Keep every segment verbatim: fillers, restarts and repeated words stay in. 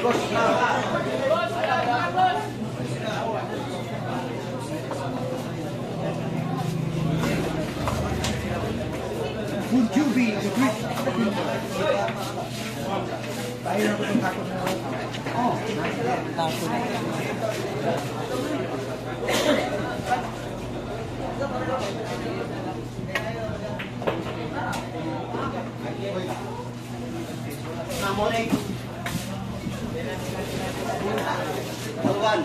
Would you be the great? Tayo na ko ng takot na. Oh, takot. Namolay. Tuan.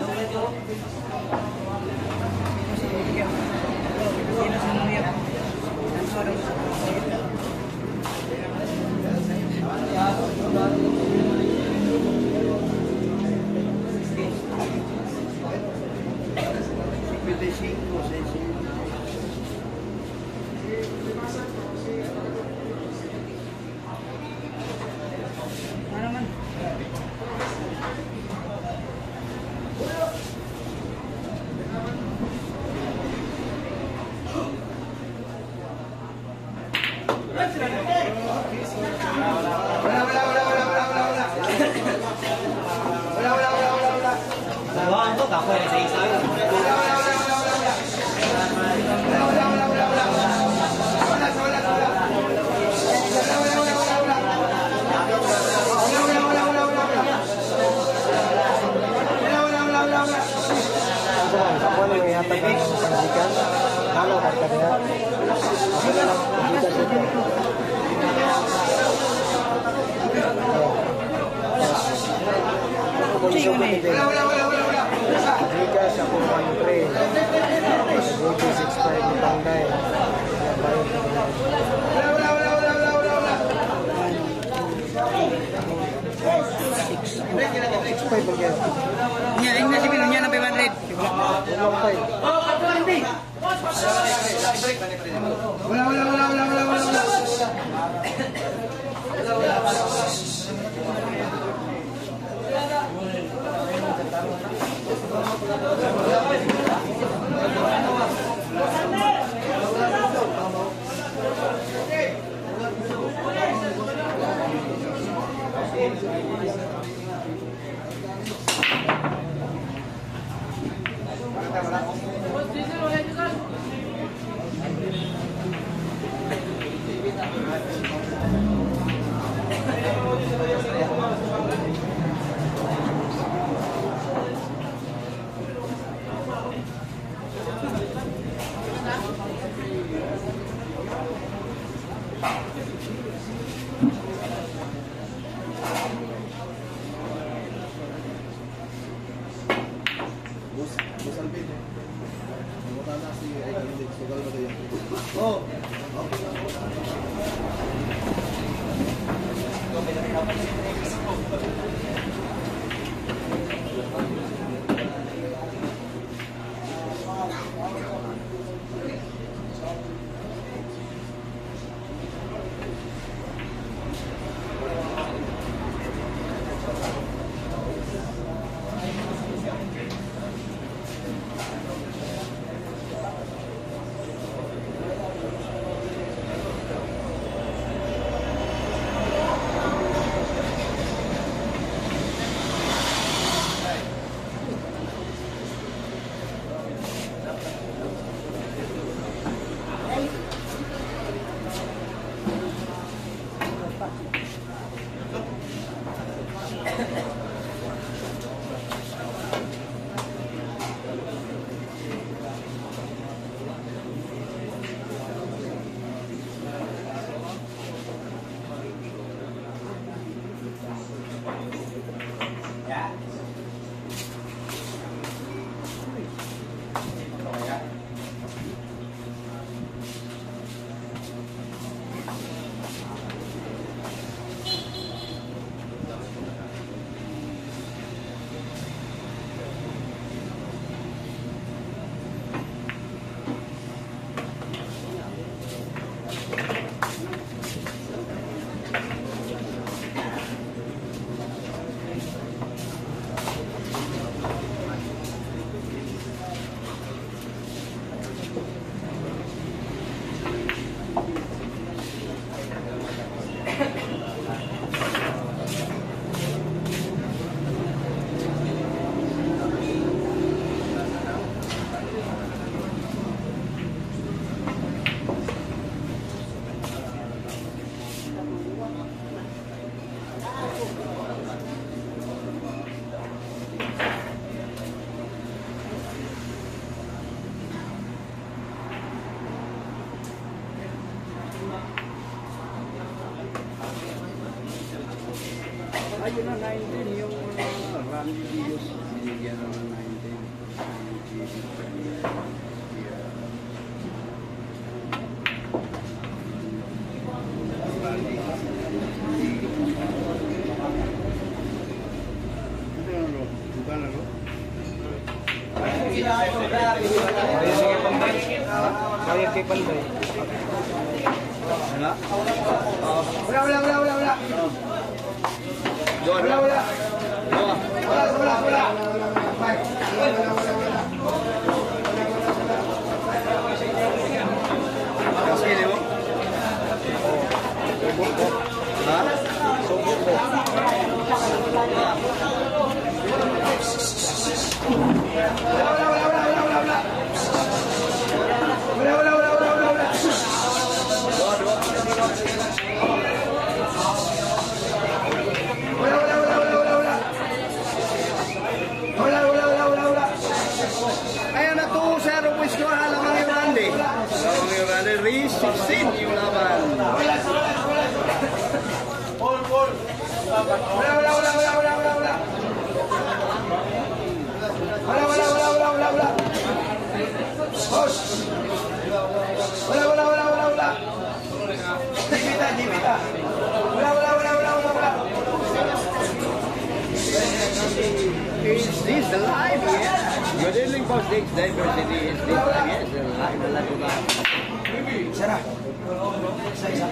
Ayun na, nineteen yung uh, Randy Dios. Binigyan na ng nineteen. Kaya kay Palday. Wala? Wala, wala, wala, wala, wala. Doon. Wala, wala. Doon. Wala, wala, wala. Wala, wala, wala. Kasi di mo? Subok ko. Ha? Subok ko. Wala, wala, wala, wala, wala, wala, wala. Wala, wala, wala, wala, wala, wala. Doon, doon. Wala, wala, wala, wala, wala, wala. Wala, wala, wala, wala, wala. Ayan na to, Sir Ruiz ko, halamang yung Randy. Halamang yung Randy, race sixteen yung laban. Wala, wala, wala. Ball, ball. Wala, wala, wala, wala, wala, wala, wala. Wala, wala, wala, wala, wala, wala. Boss. Wala, wala, wala, wala, wala. Jimita, Jimita. Wala, wala, wala, wala, wala, wala. Is this the live? Yes. Good evening, Boss Dix Diversity. Is this live? Yes, the live. Wala ko ba? Sarah. Isa-isa.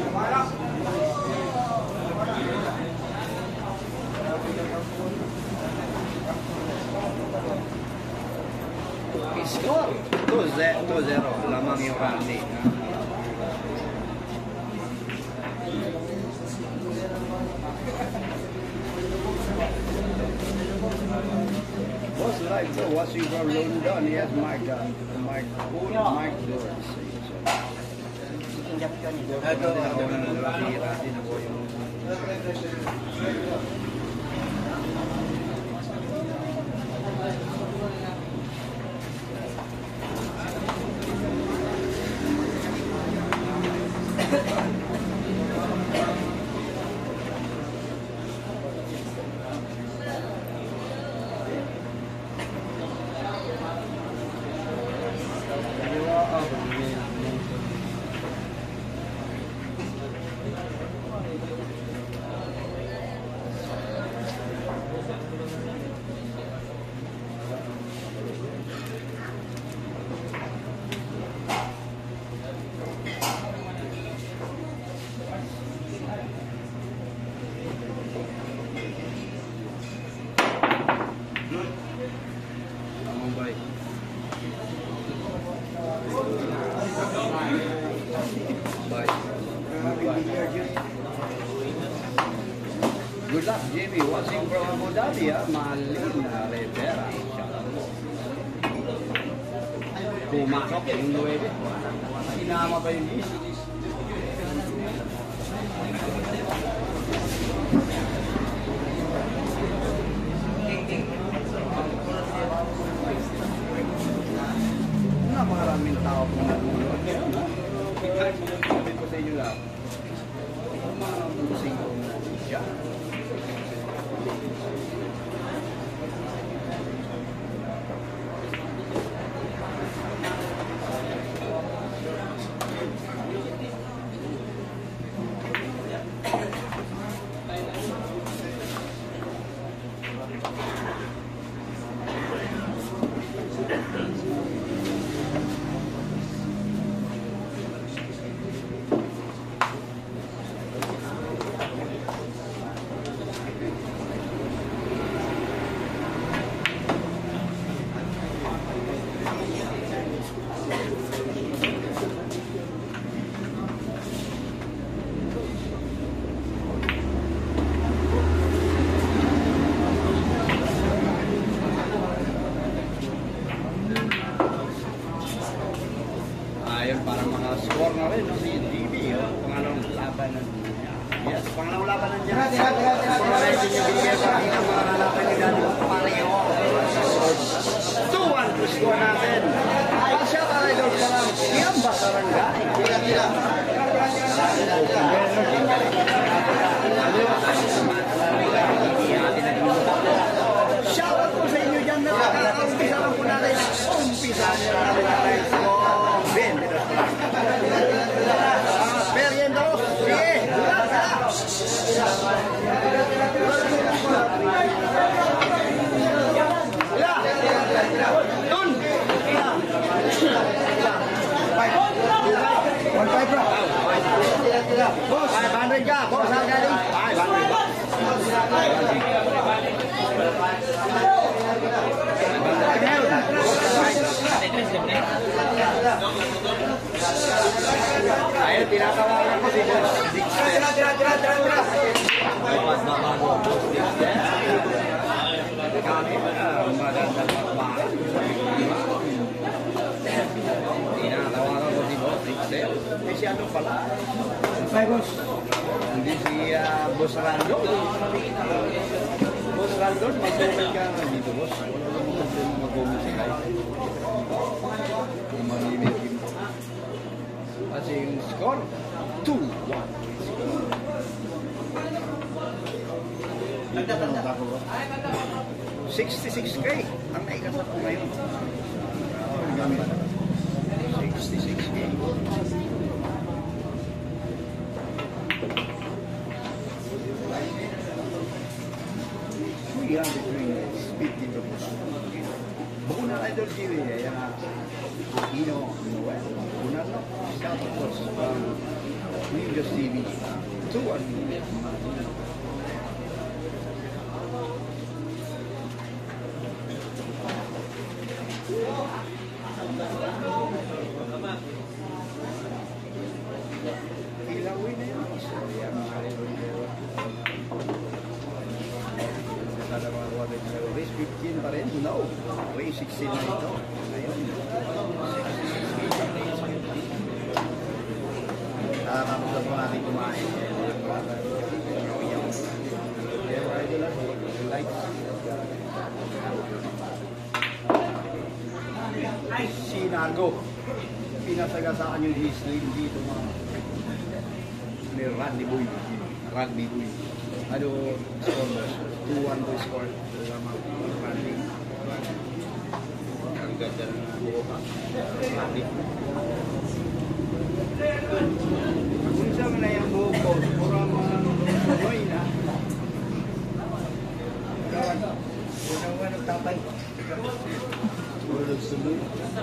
Score two zero lamang yung Randy. Boss live po, watching from London. Yes, Mike, uh, Mike, Mike Doors. Ito, rati-rati na po yung good luck, Jimmy. Watching from Abu Dhabi, ah. Malina Rivera. Pumasok yung nuwebe. Inama pa yung list. Napakaraming tao po nanonood. Kahit sabi ko sa inyo lang, mga musing ko siya. Ayun, parang mga score na rin, no? Si D B, oh, pangalawang labanan. Yes, pangalawang labanan niya. Tira, tira, tira, tira. Kung na rin yung binigyan sa akin ng mga halapan ni Dano, pareho. two one to score natin. Pasya para ito sa lang. Siyamba Sarangay. Tira, tira. Ano? Doon! One five, bro. Boss. five hundred ka, boss, saan galing? five hundred ba? Ayun, tinatawagan ko si boss. Tira, tira, tira, tira, tira. Bawas na bago. Kami ba na magandang magbahan? Tinatawagan ko si boss, Dixel. Eh, si ano pala? Five, boss. Hindi si uh, Boss Randon. Boss Randon, mag-comment ka nga dito, boss. Wala naman problema mag-comment si Kai. Kung mamimit yun. Kasi yung score, two one. sixty-six K. Ang naikasap ko ngayon. sixty-six K. We are between fifty to Bukunan Idol T V, yan na Aquino Noel. Bukunan no? Shout out course from Ninjas T V. two one. Ilawin na yun. So, yan mga Idol T V. Race fifteen pa rin? No. Race sixteen na ito. Ngayon. Tapos na po natin kumain. Si Nargo. Pinasagasaan yung history dito mga may Randy Boy. Randy Boy. Ano, score two one to score. Lamang Randy. Ang ganda ng buo ka. Randy. Kung saan na yung buo ko, pura mga buhay na. Unang nga nagtapay. Pura nagsunod.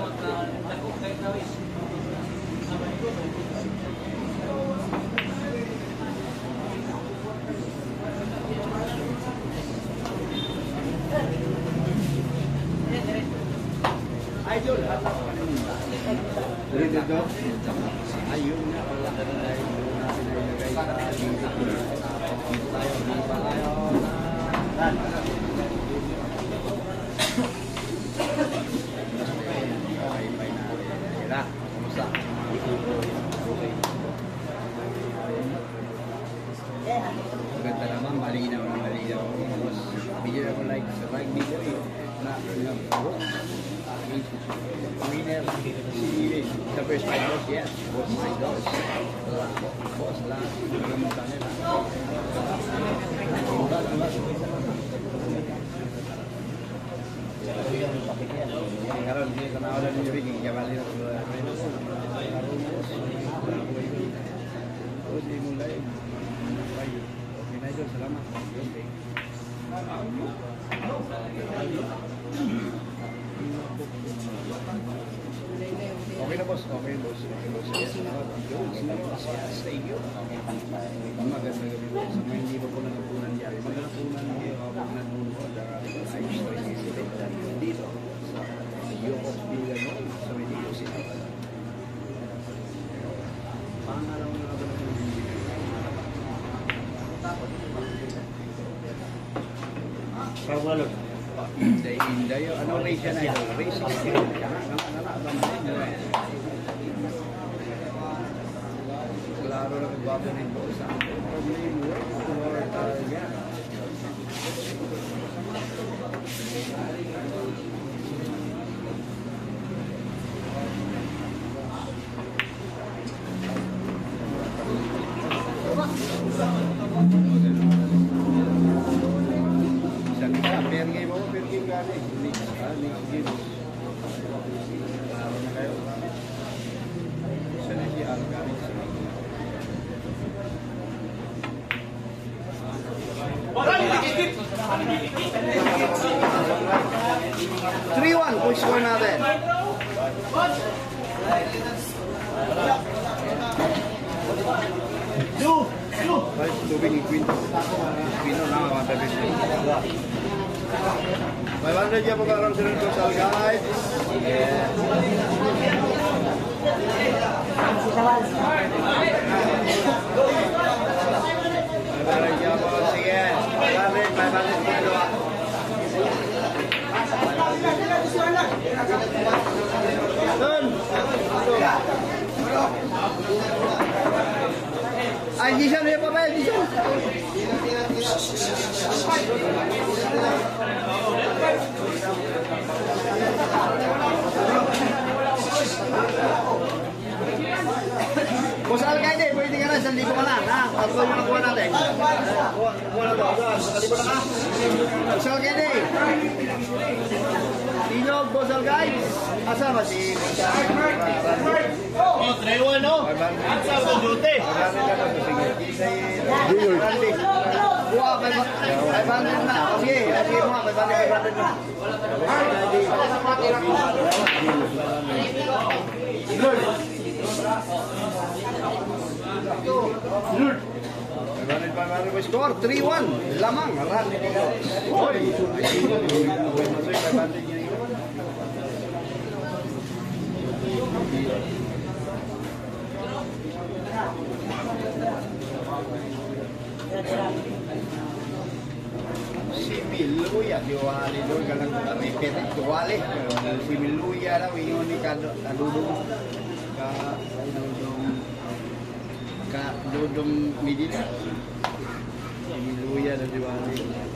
Idol, atas ka na nila. Ready to go? Ayun na pala. Ayun na pinilagay sa ating tayo. Di ba tayo? Dan. Bye-bye na. Hila, kumusta? Okay. Maganda naman, malinaw na malinaw. Tapos, bigyan ako like sa rugby ko eh. Na, na, winner si the first five boss, yes, boss my boss, boss lang, nagalimutan nila. Karon di tanawalan niyo rin yung kabali na sa Terus dimulai. Okay na ito, salamat. Okay na boss, okay boss, okay boss. Sa iyo. Maganda gabi boss. Sa hindi pa po nagpunan yan. Magpunan niyo ako nagpunan ay dito sa Yokos Bilano sa Medyo City. Pangalaw na ba naman Pawalon. Inday, inday. Ano race yan ay? Race sixteen. Klaro na magbago nito sa problema or yan. Pergi mo, pergi gani. Ah, next game. Klaro na kayo. Sana si Algaris. three one, kung score natin. Balik tubig ni Quinto. Quinto na ang mga five hundred yan po karang sunod ko sa guys. Sige, five hundred, five hundred kilo. Dun! Ay, di siya na yung papel, di siya. Boss Alcaide, pwede ka na, isang libo ka lang, ha? Tatlo yung nakuha natin. Kuha na to, nakalibo na ka. Boss Alcaide. Tinog, Boss Alcaide. Asa ba si... Oh, three one, no? Asa ba duty? Kuha, five hundred na. Sige, sige mo nga, five hundred, five hundred na. Score three one lamang ran Oy si Miluya diwali doon ka lang repeat diwali si Miluya daw yun ni kadudong ka dudong ka dudong Medina si Miluya daw diwali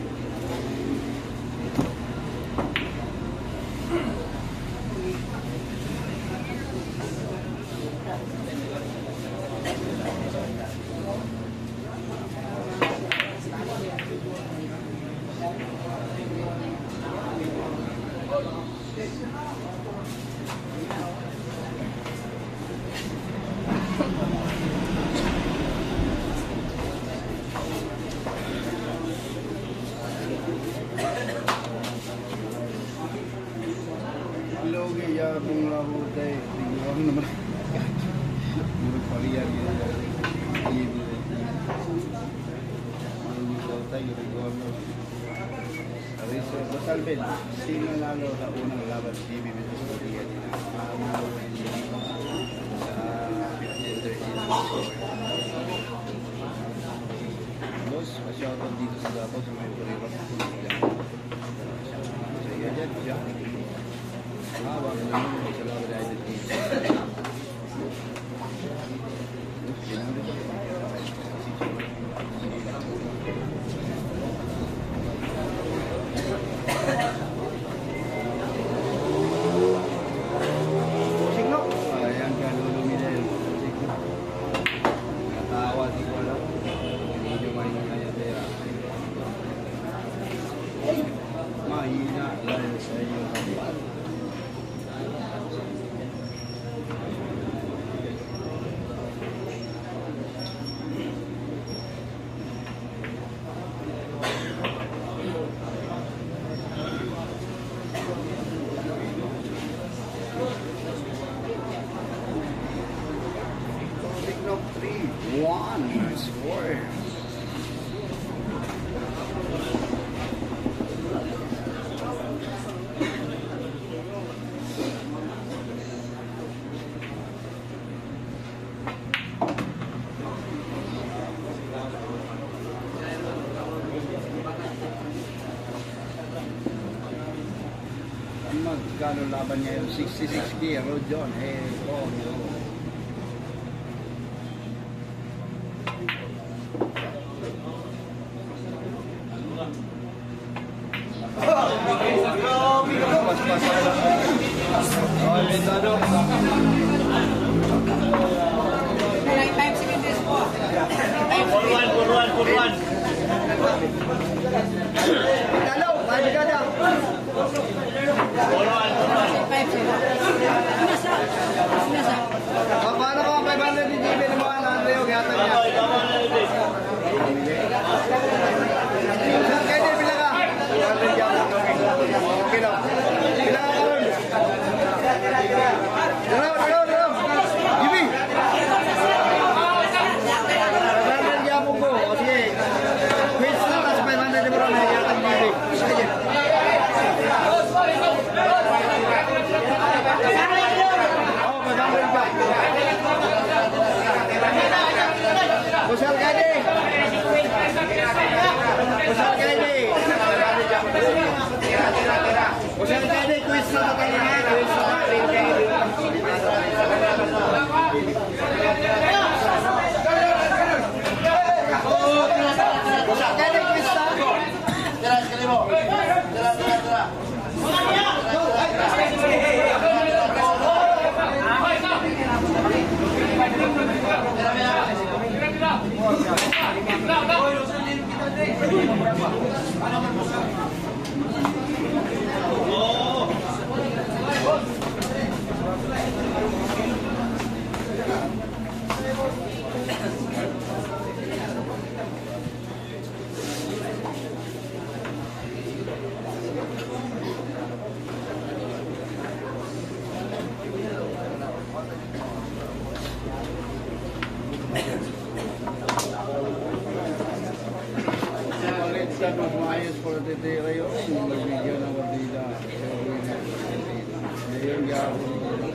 Logi ya kung labo tayo tingnan naman murag pariyan yun ibi murag tayo tingnan Ariso Basalben sino lalo na unang laban si Bibi Mendes pariyan nila Boss, masyadong dito sa Davao sa may pariwan sa iya dyan siya Ah, wag na naman sa loob na ito. Signo. Ayan ka lumidel. Signo. Natawa di ko lang. Hindi mo yung kanya pera. Mahina lang sa iyo kapal. three one score. Magkano laban niya yung sixty-six K Road John eh oh no. Paano ko ang five hundred ni J B na mga Andreo gata niya? Sir, kayo din pila ka? mo. Tara, tara, tara. Mas maayos para titira yun. Nabigyan ng wadida. Ngayon, gawin.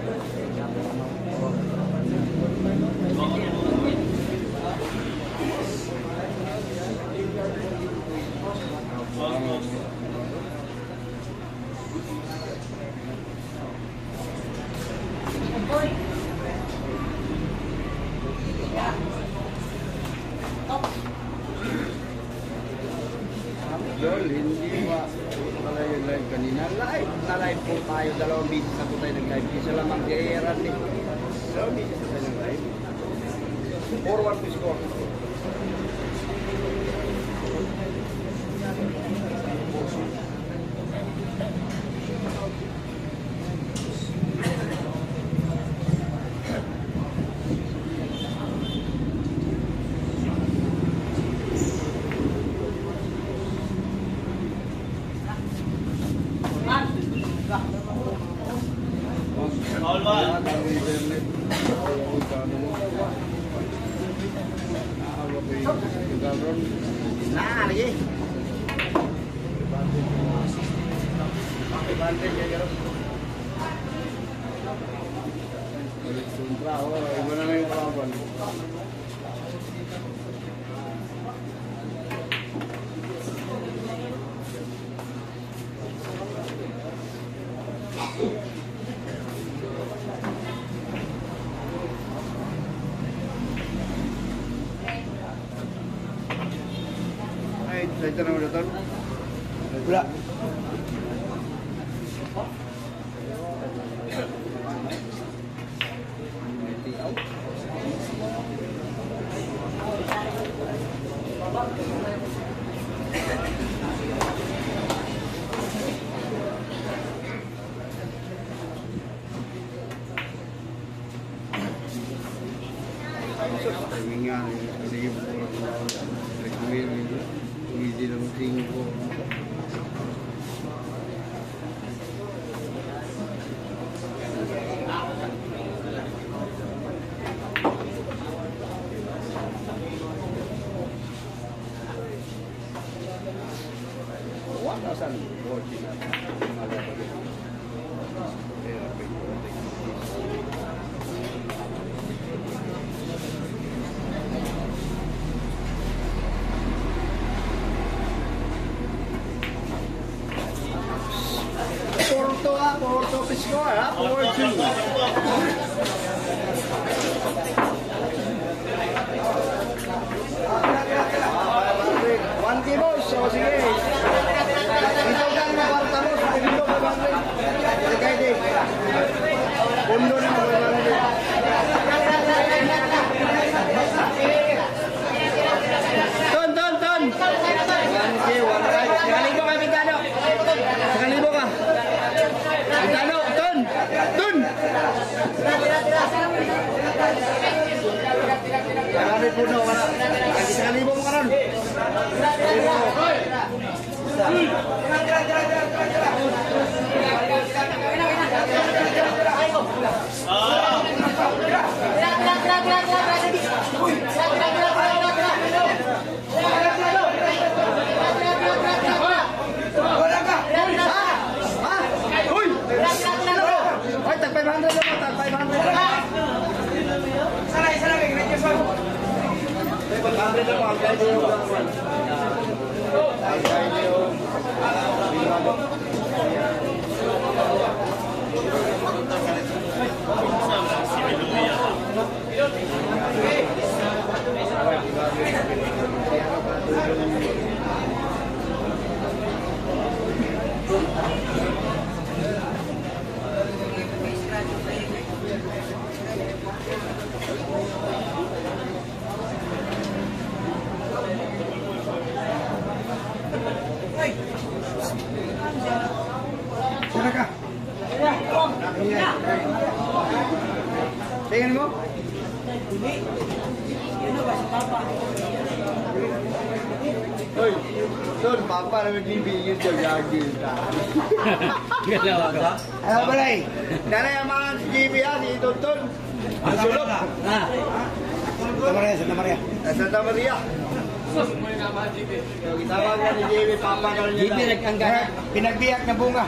Girl, hindi ba pala yung live kanina? Live! Na-live po tayo. Dalawang bisis na po tayo nag-live. Isa lang ang gayaran eh. Dalawang bisis na tayo nag-live. four one to score. All one. Nah, lagi. Balik kontra, oh, ibu na yung kalaban. Ay, ito na ulit. Wala. Mingan, libo, rekomend, hindi lang tingko. Wala saan boarding na malapit. Porto ah, Porto Pisco ah, Porto. One kilo, so sige. Ito kan na kwarta mo, sa kilo ka ba? Sige din. Pundo na mo ba? Ton, ton, ton. One K, one K. Sekalibo ka, Bintano. Sekalibo ka. Bintano, ton. Ton. Sekali puno ka na. Lagi sekalibo mo ka ron. Sekalibo mo. Ay, tag five hundred naman, tag five hundred naman. Sana, sana, kay Gracias. five hundred naman, kaya niyo yung gagawin. Kaya niyo yung Sana ka. Tingnan mo. Hoy, Ton, papa naman bibigyan siya gagil ka. Galaw ka. Ano ba lai? Nanay ang mga si J B yan, si Tonton. Ang sulok. Ah, Santa Maria, Santa Maria. Sa Santa Maria. Itawag ka ni J B, papa ka rin G B nila. nagkanggana. Pinagbiyak na bunga.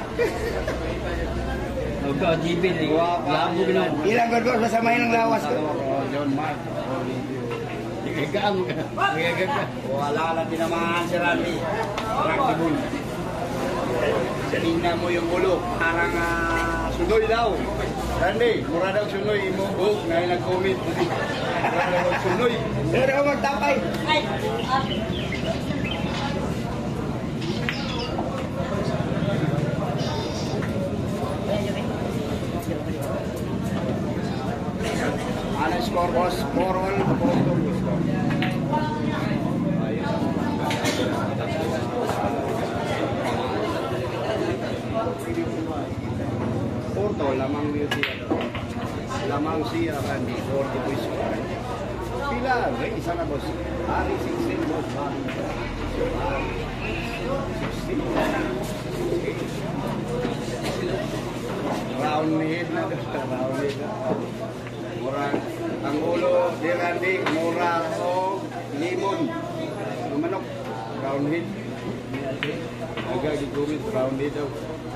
Huwag ka, G B. Labo ginawa. Ilang gorgor sa samahin ng lawas ko. John Mark. Nagkagaan mo ka. Nagkagaan ka. Wala na tinamaan si Randy. Randy Bull. Tingnan mo yung ulo. Parang uh, sunoy daw. Randy, mura daw sunoy. Imong buhok na nag-comment. Mura daw sunoy. Pero ako magtapay. Ano score boss? four all. four two score. Porto, lamang beauty. Lamang siya, Randy. forty points. Pila, eh, isa na boss. Hari sixteen boss. Hari sixteen. Round head na. Round head na. Murang ang ulo di Randy, mura o limon. Ang manok, round head. Agak gigumit, round head daw.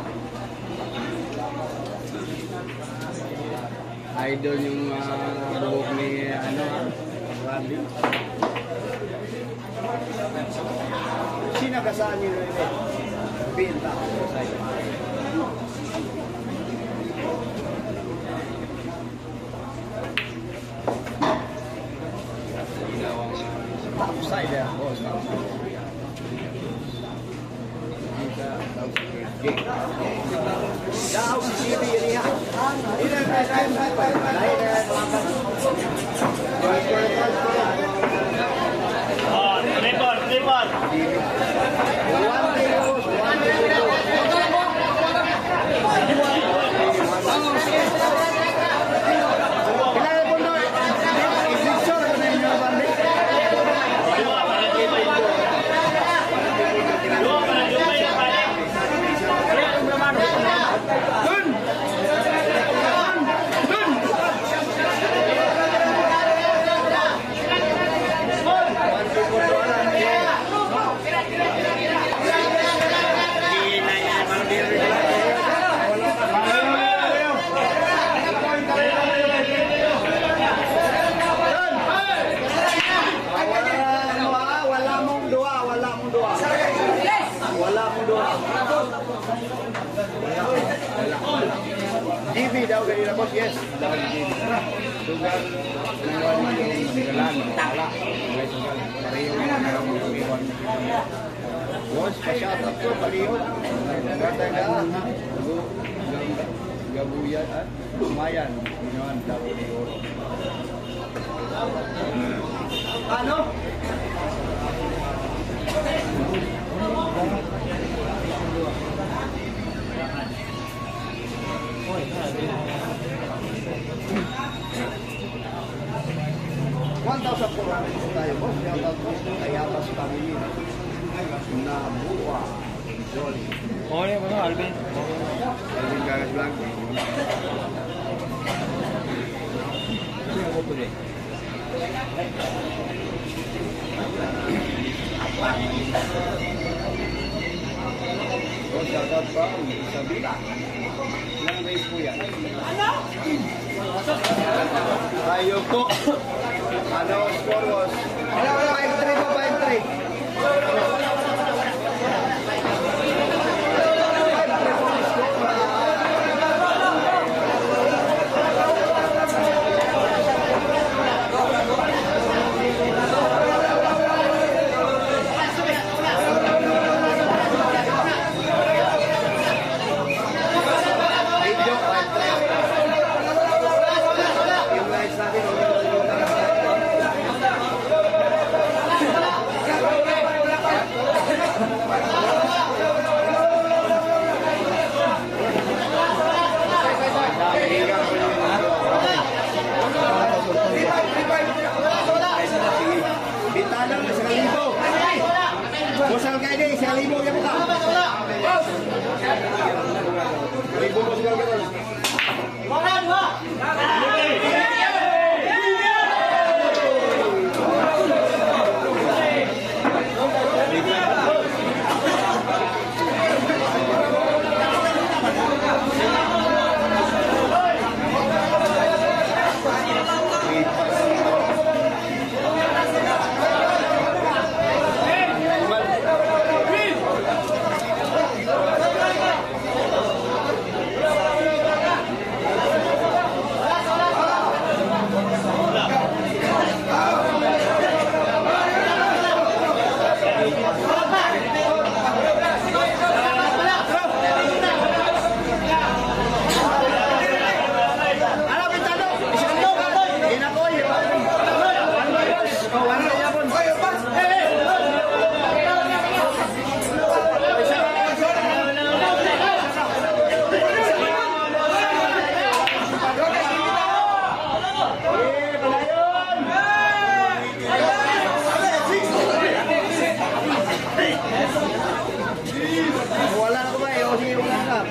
Idol yung uh, buhok ni ano, Randy. Sino kasaan nyo rin eh? Pinta. Upside there, boss. Daw si T V niya. Ina na time na pa. Dahil na Oh, triple, triple. one day boss, one day Kailangan po na i-picture ko na yung bandi. Dua para triple. Dua para triple yung balik. Dun! Dun! Wala mong dua, wala mong dua. Wala mong dua. G V daw ganyan boss, yes. Daw G V. Sugar, nangyawan yung sigalan. Wala. May sugar. Pareho yung meron yung iwan. Boss, pa-shoutout ko, palihot. Ganda ka. Gabuyan at Mayan. Ginawan, dapat ni Oro. Ano? one thousand four hundred po tayo, boss. Shoutout po kay Atas Family na buwa. Jolly. Oh, yan mo, Alvin. Alvin Gagas Vlog. Ako po rin. Boss, shoutout pa sa Bila. Ilang race po yan? Tayo po. Ano, score was? Wala, wala. five three po, five three. Video, five three. Yung lights natin,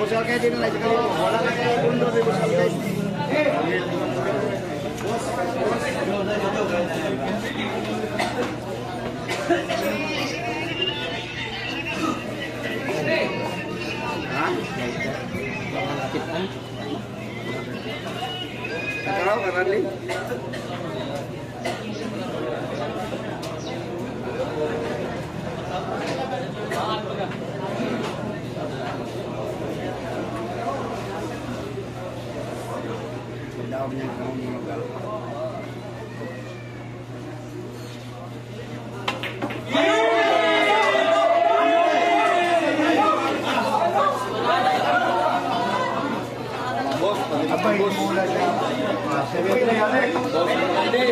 Boss Alkaid na lang sa kalito. Wala na kayo bundo ni Boss Alkaid. Ha? Nakaraw ka, Radley? Daw niya kung lugar. Boss, abay mula siya. Sabi na yan. Boss, hindi.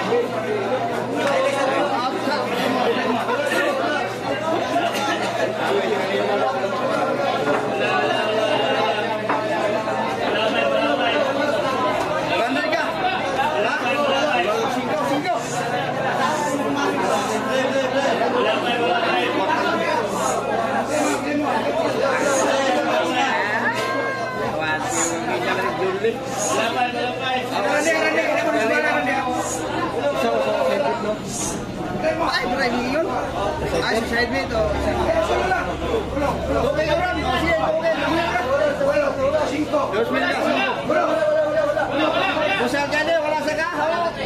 Ay, driving yun. Ay, side me ito. Okay, Abraham. Sige, okay. Dos mil ka. Boss Alkaid, wala sa ka?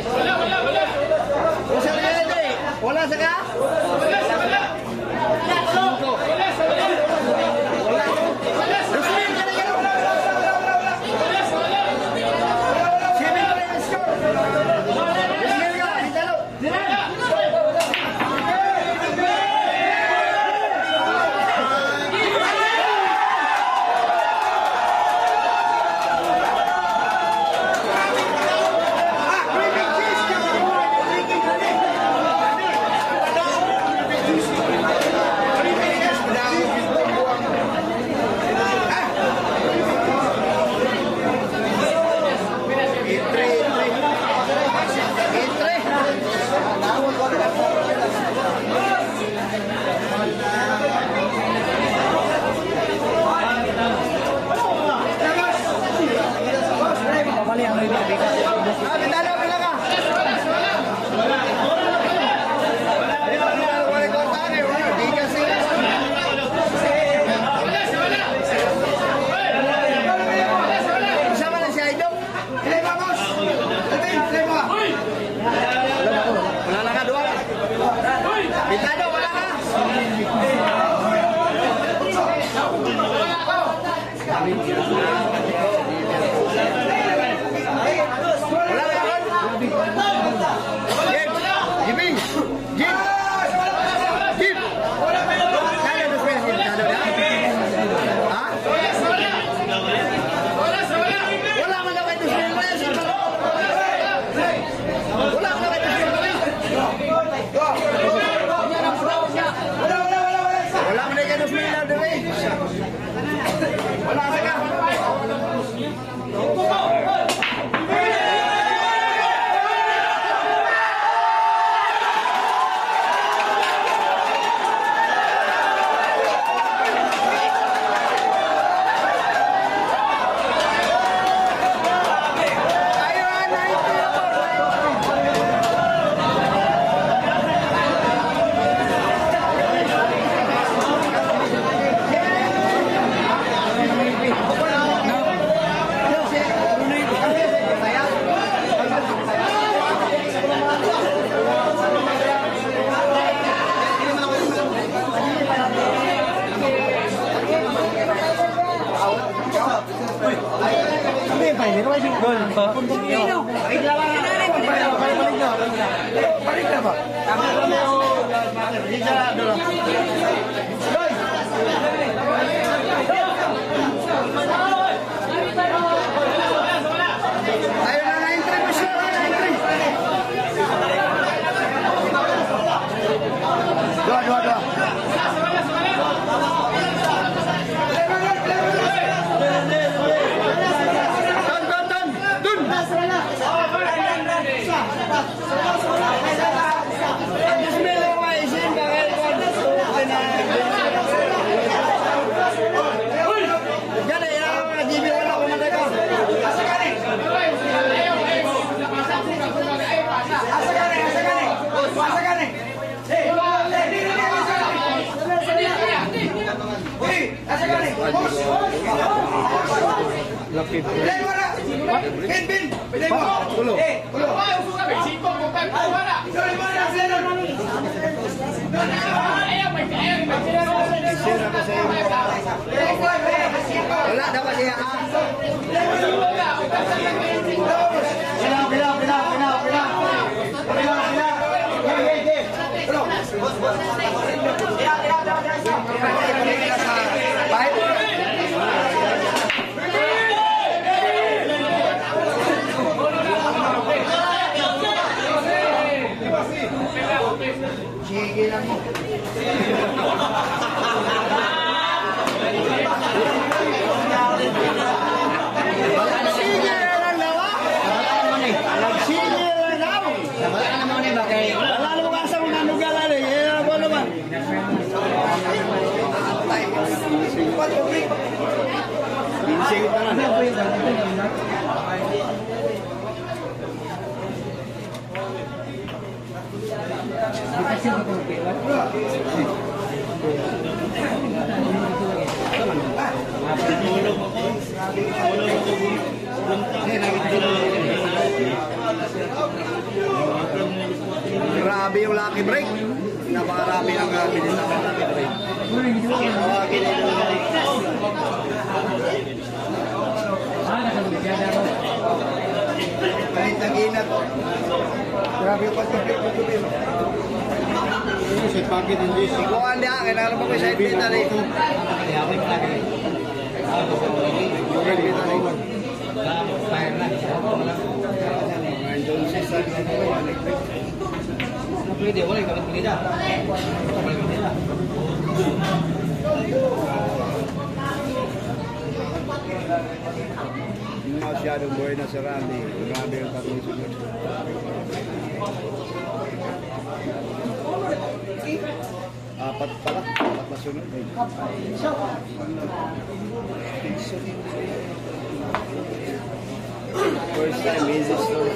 Boss Alkaid, wala sa ka? Bismillah. Uy, nasa galing. Boss! Laki. Bilay mo na! Bin, bin! Bilay mo! Tulo. Eh, tulo. Tuloy mo na, sila na. Share ako sa iyo. Wala dapat siya. Bilang, bilang, bilang, bilang, bilang. Bilang, bilang. Hey, hey, hey. Tulo. Baik. Sige lang mo. Sige lang daw. Sige lang daw. Wala naman ni bagay. Wala naman kasi kung nanugalan eh. Eh ako naman. Sige pa na. Grabe yung lucky break. Napakarami ng bilhin ng lucky break. Tawagin ito. Kahit nag-inat. Grabe yung pagkabi. Si Pagit hindi. Kung hindi ako, kailangan mo ko sa Invita rin. Pwede, wala yung kapit pinida. Masyadong buhay na si Randy. Grabe yung tatlong sunod. Apat pala. Apat na sunod. First time, easy story.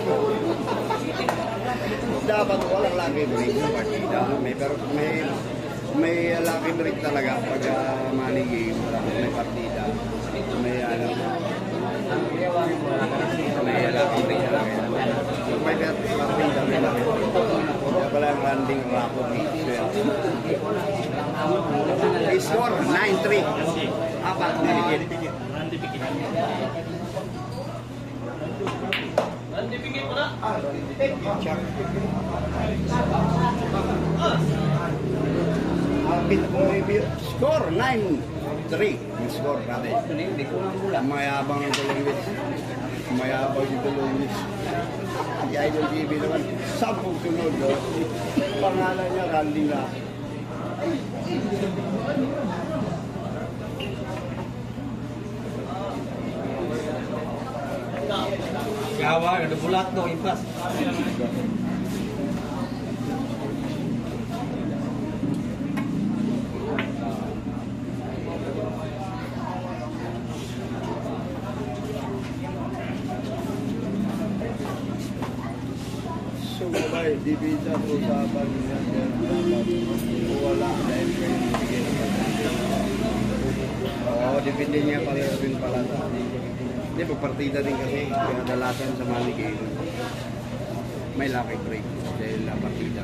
Dapat walang lucky break sa partida. May, pero may may lucky break talaga pag uh, money game. May partida. May ano. May lucky break talaga. May partida. May lucky break. Kaya pala yung landing rapo. Score nine three. Apat na dikit. Score nine three. Yung score natin. Mayabang ang Tulungis. Mayabang yung Tulungis. Si Idol T V naman. Sampung sunod. Pangalan niya Randy na. Gawa, ada bulat no, impas. So, sabay, divisa po usapan niya. Wala dahil kayo bigyan. Oo, depende niya pala rin pala. Hindi, pagpartida din kasi kadalasan sa money game. May lucky break dahil na partida.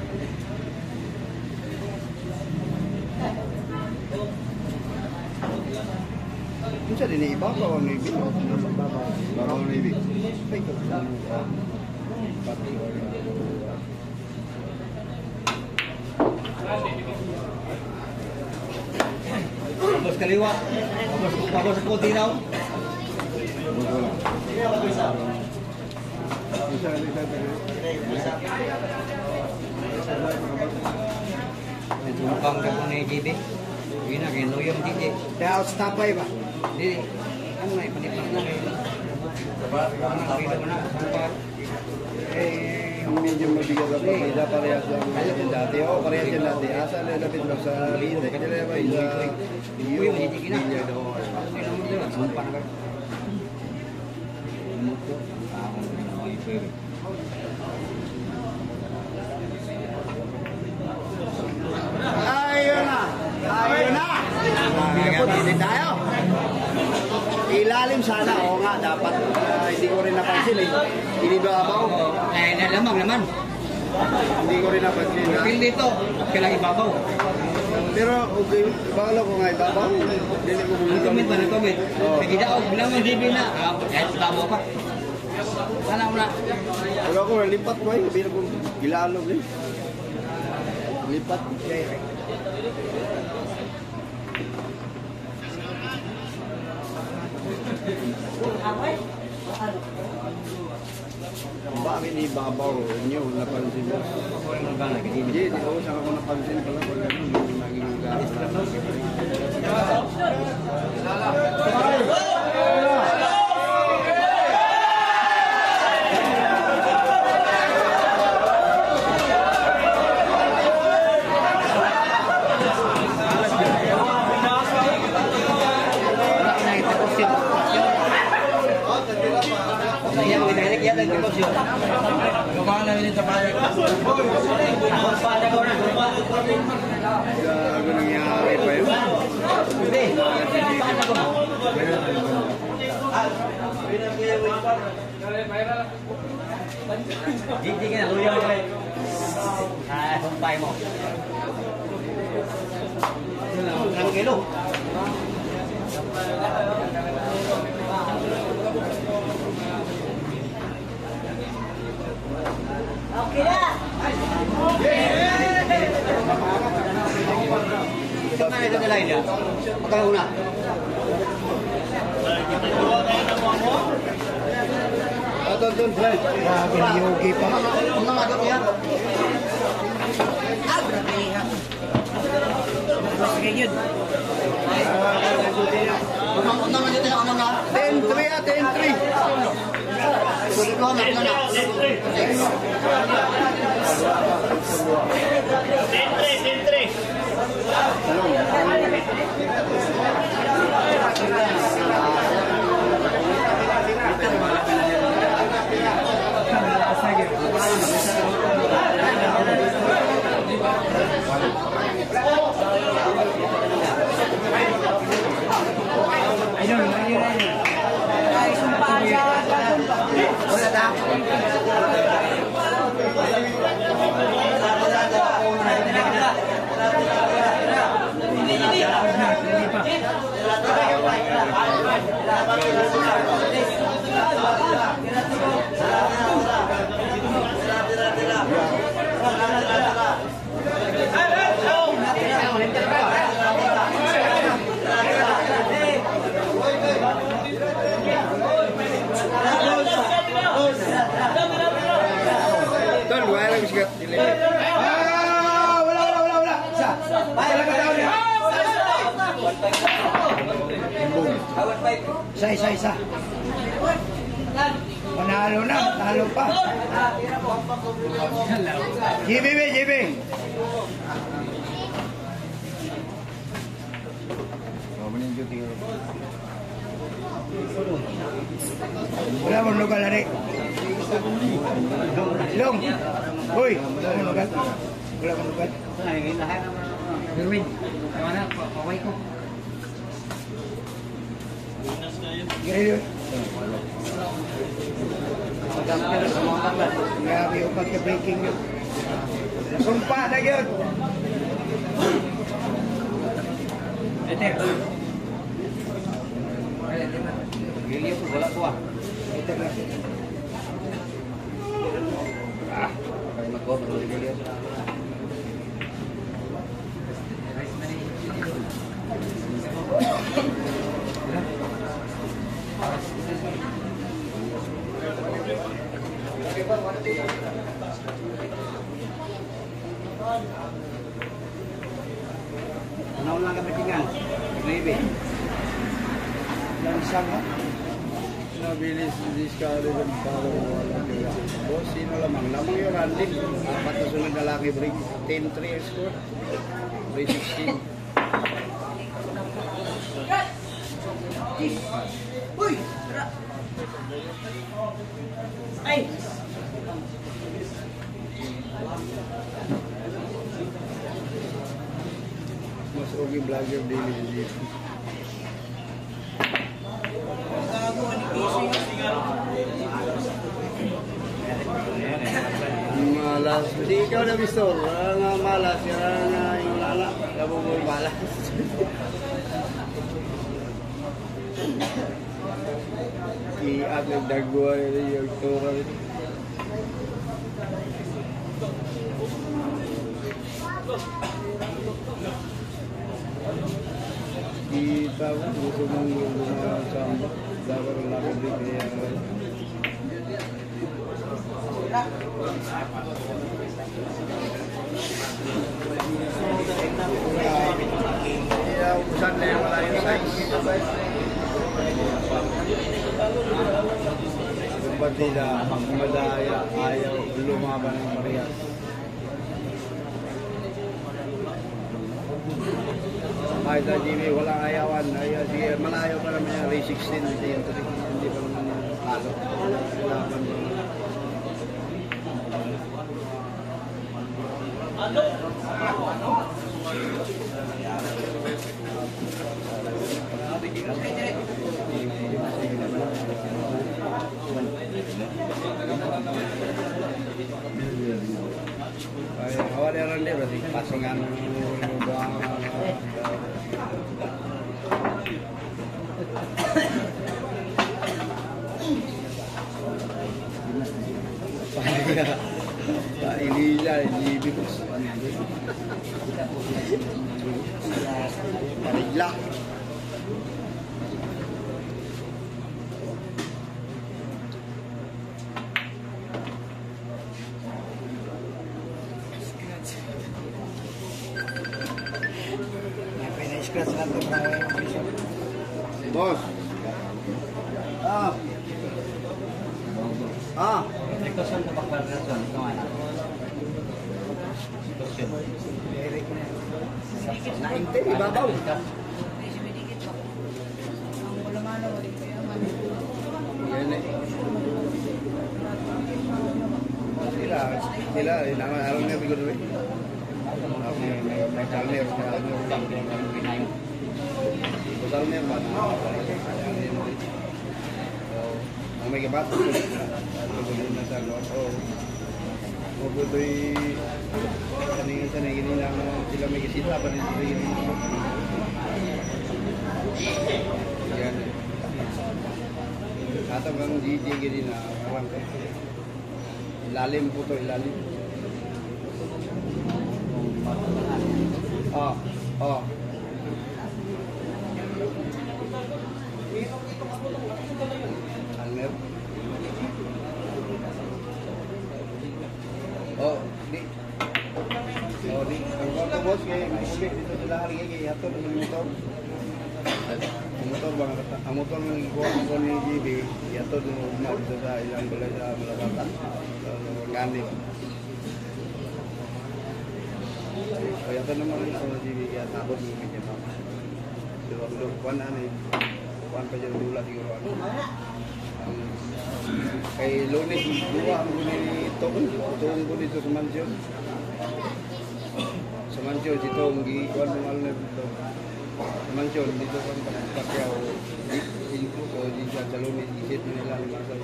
Minsan din iba pa ang ibig. Baka ang ibig. Ay, Tapos kaliwa. Tapos tapos sa puti daw. Ito ang pangkat ko ni J B. Yun na, kinuyong J B. Kaya outstopay ba? Hindi, ano na, ipanipas na kayo. Nakapila mo na, sampar. Eh, medyo mabigat ang partida, parehas lang yung dati. Oo, parehas yung dati. Asa na lapit mo sa Linde. Kanila ba yung sa Uy, manitikin na. Linya daw. Sino mo dito, sampar na kayo. Muto, ako na mga ipere. Ayun na! Ayun na! Ilalim sana, oo nga, dapat ah, hindi ko rin napansin eh. Inibabaw. Eh, nalamang naman. Hindi ko rin napansin. ha? Pil dito, kailang ibabaw. Pero okay, bala ko nga ibabaw. Hindi ko Nag-comment ba, nag-comment? Oo. Nagidaog, bilang ang D B na. Ah, kahit ibabaw pa. Sana mo na. Wala ko, lipat ko eh. Hindi ko gilalog eh. Lipat. Bakit ibabaw nyo napansin mo? Hindi, di ko saan ako napansin pala pag ano, yung naging gano'n. Iya, magkakalik yan ang deposyon. Kumakain na yun sa payag. Gago nangyari pa yun. Hindi. Hindi ka na, luya mo kayo. Ah, sumpay mo. Ilang kilo? Okay na. Ito na ito nila niya. Magkano na? Ito, ito, Fred. Grabe, yogi pa. Ang mga ito yan. Ah, grabe ha. Sige yun. Ang naman dito yung ano na? ten three ah, ten three. Ito na, ito na. Tintre, tintre. Ay, sumpaan sa Wala na. Tol, wala lang siya. Ah, wala, wala, wala, wala. Isa. Wala ka tao niya. Isa, isa, isa. Panalo na, talo pa. G B B, G B. Wala mo lugar na rin. Long. Uy, wala mo lugar. Wala mo lugar. Gerwin, mana? Paway ko. Gaya yun. Grabe yung pagka-breaking yun. Nasumpa na yun. Ete. Gili ko wala ko ah. Ito na. Ah, kay magko bro gili. Ano lang ka tinggal? Maybe. Lansang ha. Nabilis, discard ng paro wala kaya. Boss, sino lamang? Lamang yung Randy. Apat na sunod na laki break. ten three yung score. three sixteen. Uy! Tara! Ay! Mas okay vlogger daily dito. malas. Jadi ikaw na bistor, nga malas, nga yung lala, nabubul malas. I-at nagdagwa nila yung tura nito. Kita gusto mong lumasamba, dapat ang lakad din kaya kaya ubusan na yung wala yung size. Yung batida, madaya, ayaw lumaban ng parehas. Kahit sa G B, walang ayawan. Ayaw, di, malayo pa naman yung race sixteen. Hindi, hindi pa naman talo. Laban mo. Ay, awal ya ronde berarti pasangan doang. Pak ini lah di bibus. Baiklah. Bos. Ah. Ah. Rekosan ke bakal rekosan kemana? Nah, inte ibabaw. Yan eh. Sila, sila, nama alam niya bigo duit. May may may kalmer, kalmer. Totalnya apa? Ang may gabat ko na sa loob. Oh, mabutoy kanina sa naging lang sila may kisita pa rin sila yun. Yan. Atau bang G G gini na parang ilalim po to, ilalim. Oh, oh. Almer. Oh, di. Oh, di. Ang kwarto boss kay muli dito sila harga kay ato ng motor. Ang motor bang ang motor ng ikuha ko ni G B, ato dun na dito sa ilang balay sa Malabata. Gandhi. Kaya ito naman rin ako G B, kaya takot mo medyo pa. So, ang lukuan na ano kuan pa dyan dula siguro ano. Kay Lunes, dua ang guni Tong, Tong ko dito sa Mansyon. Sa Mansyon, si Tong, gikuan mo alam na dito. Sa Mansyon, dito sa Pagyaw, dito ko, dito sa Lunes, isit na nila ang masa.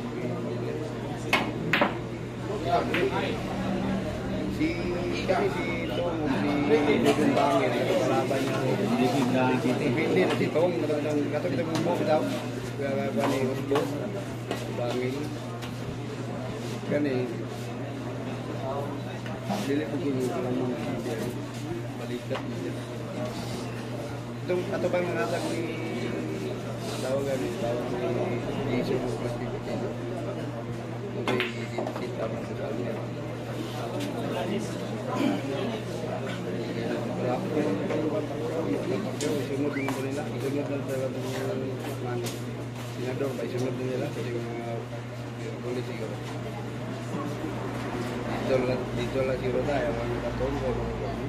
Si, kami si Tong, si Dudong Bangin, ito kalaban niya. Hindi na si Tong, kato kita bumbo daw. Kaya ba ni Usbo, Bangin. Kani, dili ko kung naman balikat niya. Itong, ato bang nanatag ni tawagan ni tawag ni Jesus mo plus dito dito. Okay, sit up sa kanya. Berapa yang perlu sunod din nila, sunod na talaga ng mani. Sinador ba sunod din nila kasi mga pulis siguro. Dito lang, dito lang siguro tayo mga katombo mga ganun.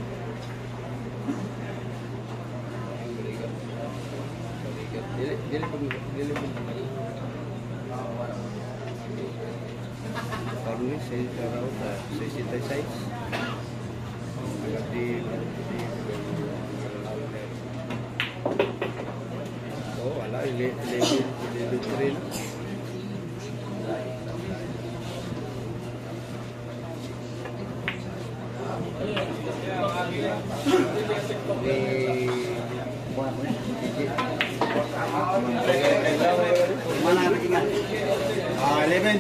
Ang balikat. Balikat. Dili, dili pag, dili pag. Karni, saya tahu tak, saya cinta saya. Agak di, di, oh, ala, ini, ini, ini doktrin. Mana ingat? Ah, eleven.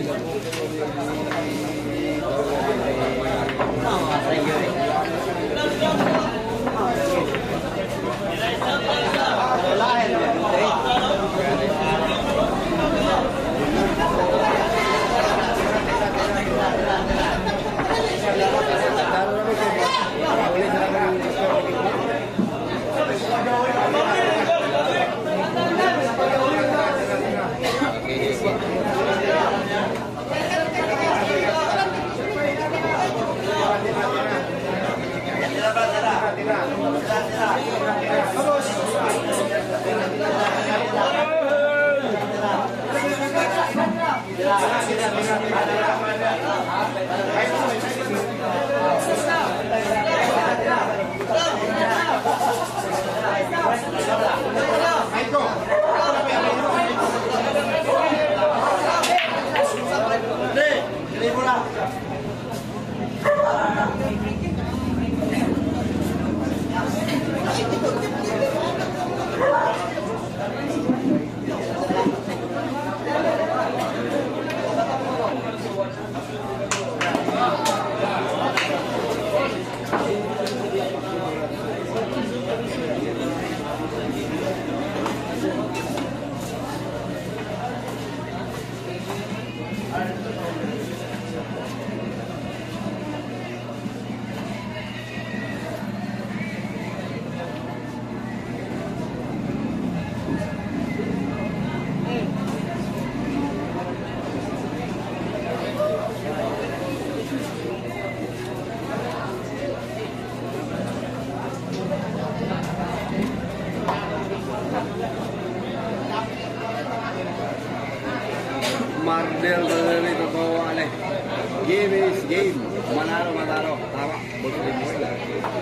Mardel dari totoo ale. Game is game. Manalo matalo. Tama. Boss din mo lang.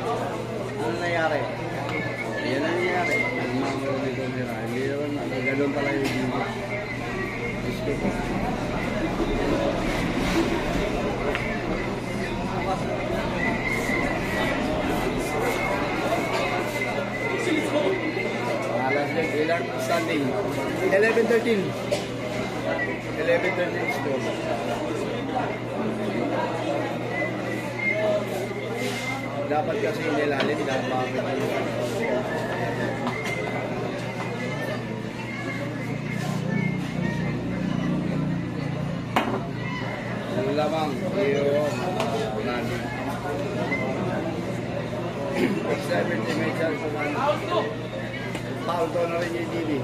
Ano nangyari? Yan ang nangyari. Ang mga nito nila. Hindi naman. Ganun pala yung game. Isko po. Alas din. Ilan standing? eleven thirteen. eleven thirteen score. Dapat kasi nilalim dapat ang lamang yun nan seventy meter kuman foul to na rin yung T V.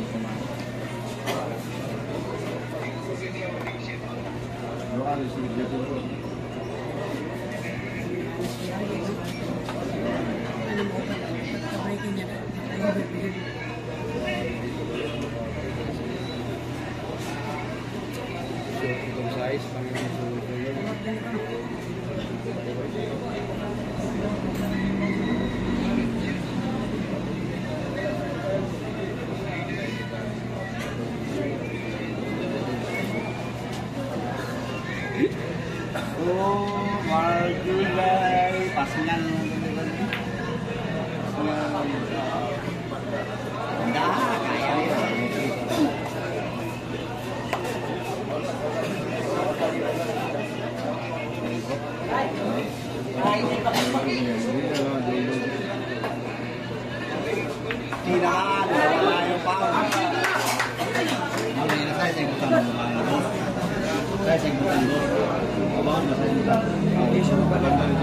Doa di sini dia tu. Untuk size panggil Oh, Marjulay, pasingan dah kaya tidak ada yang paham. Saya saya bukan saya saya bukan Abang saya bukan. Ini semua bukan dari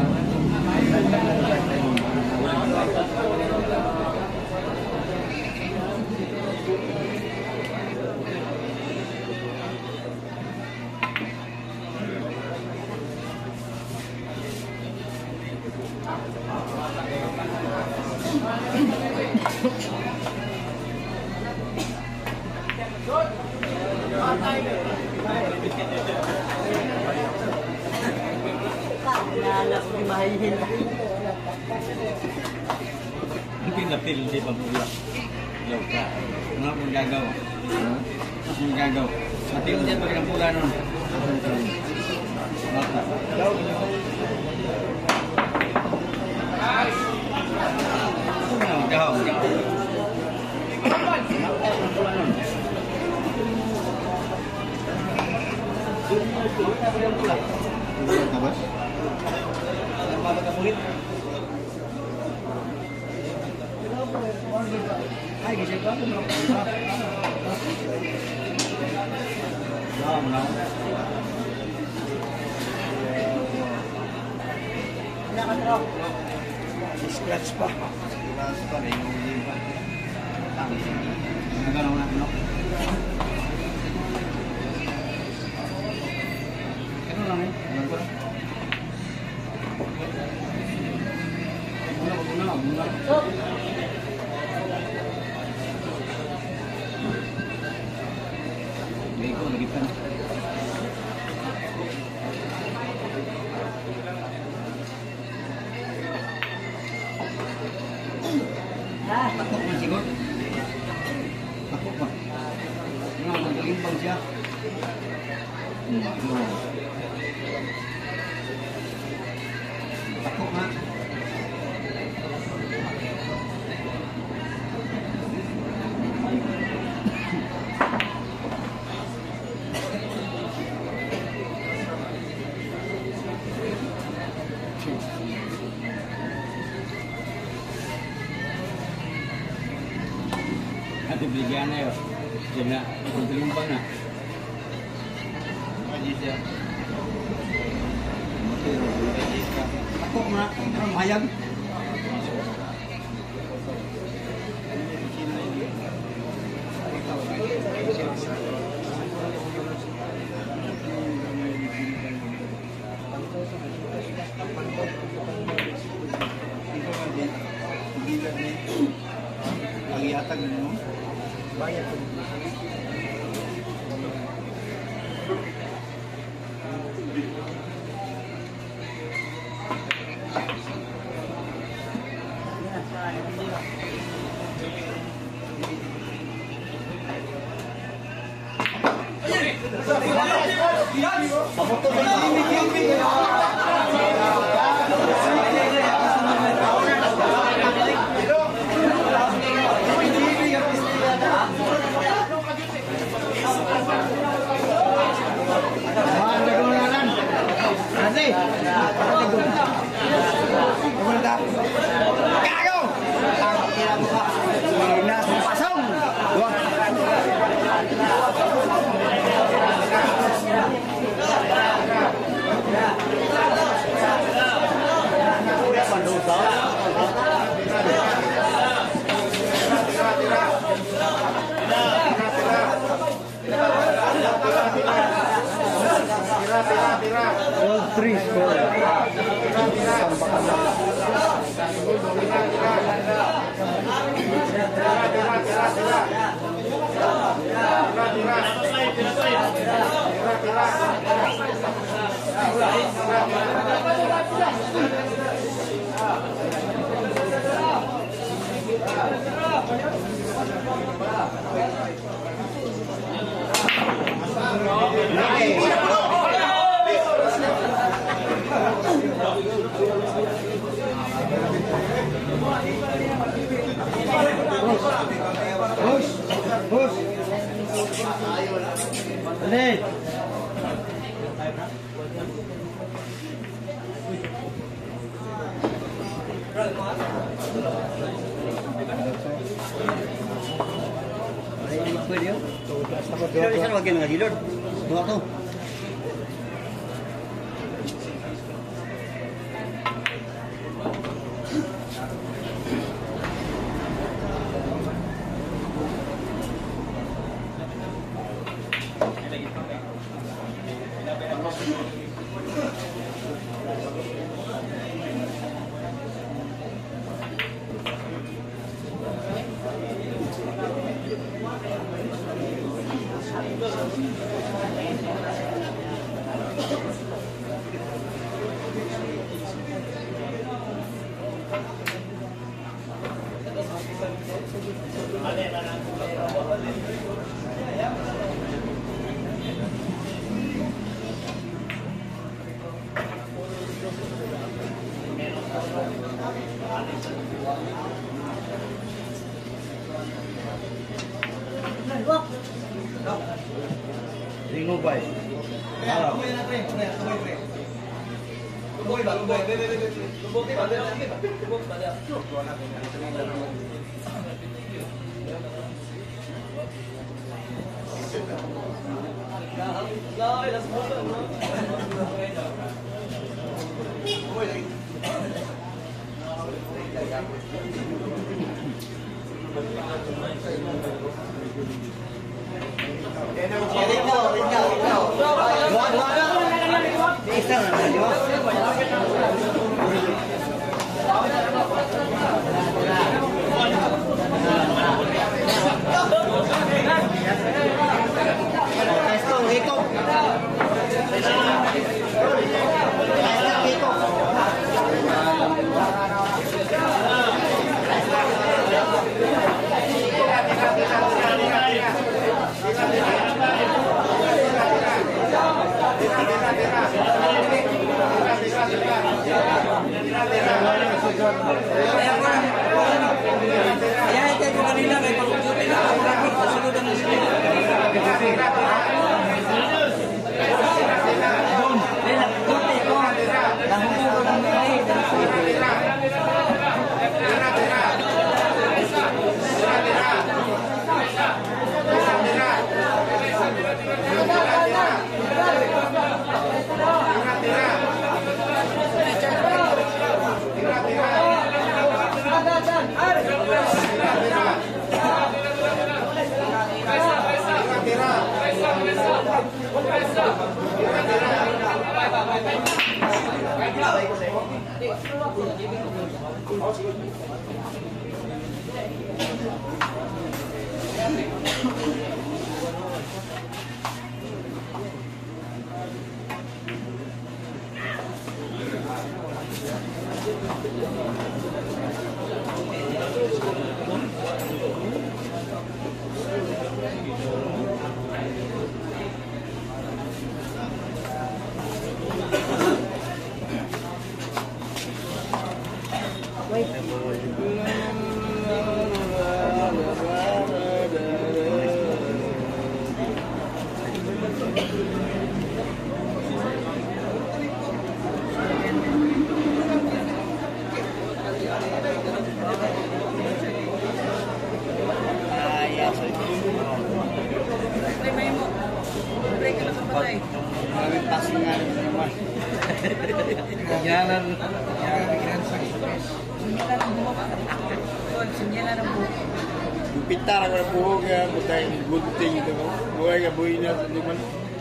Nalala ko di mahihin. Mungkin napil di pagpula. Yaw ka. Mga kung gagaw. Mas kung gagaw. Napil di pag pula nun. Mata. Yaw. Ano, gahaw. Apa? Apa kapulit? Ay, gising ka? No, no. Scratch pa. Scratch pa rin yung hindi pa. Nagano na, no? Ano lang eh? Ano ba? Muna, muna, muna. Hindi ko, nagitan. Ah, takot man siguro. Takot ba? Nga, nagalimbang siya. Takot nga. Nanti belian na yun. Diyan na, magalimbang na. Majis ya. Takot nga, parang hayag. Lagi atag na mo. Bayad ko. Three score. Push! Push! Ulit! Pwede yun? Pero isa wag yun nga, Lord. Dua to. Ringo bay. Jalan, jalan pikiran sakit. Pintar ako na buhok nga, butay gunting ito ko. Buhay ka buhay na sa duman.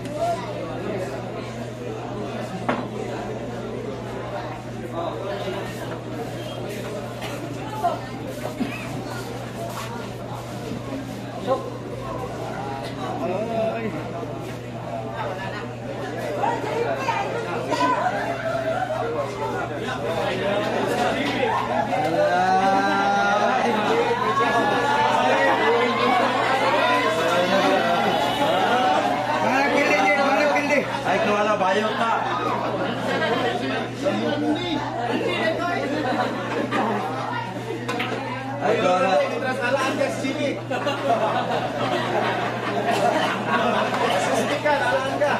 Ay, kawala bayo ka. Ay, kawala. Alaan ka sini. Sistikan, alaan ka.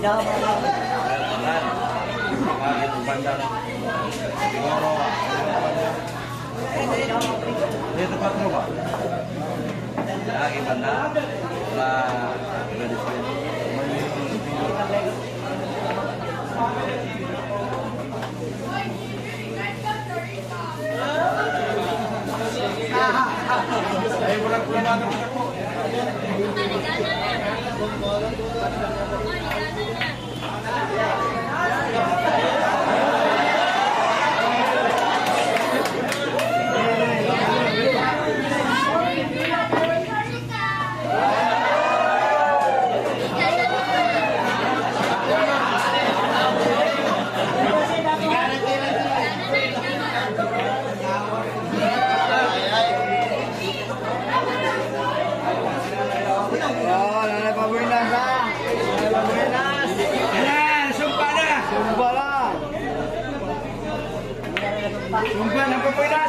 daw. Bakit ang bandang siguro dito pa mo ba? Lagi banda la ay wala ko na Sumpan ang papuilas.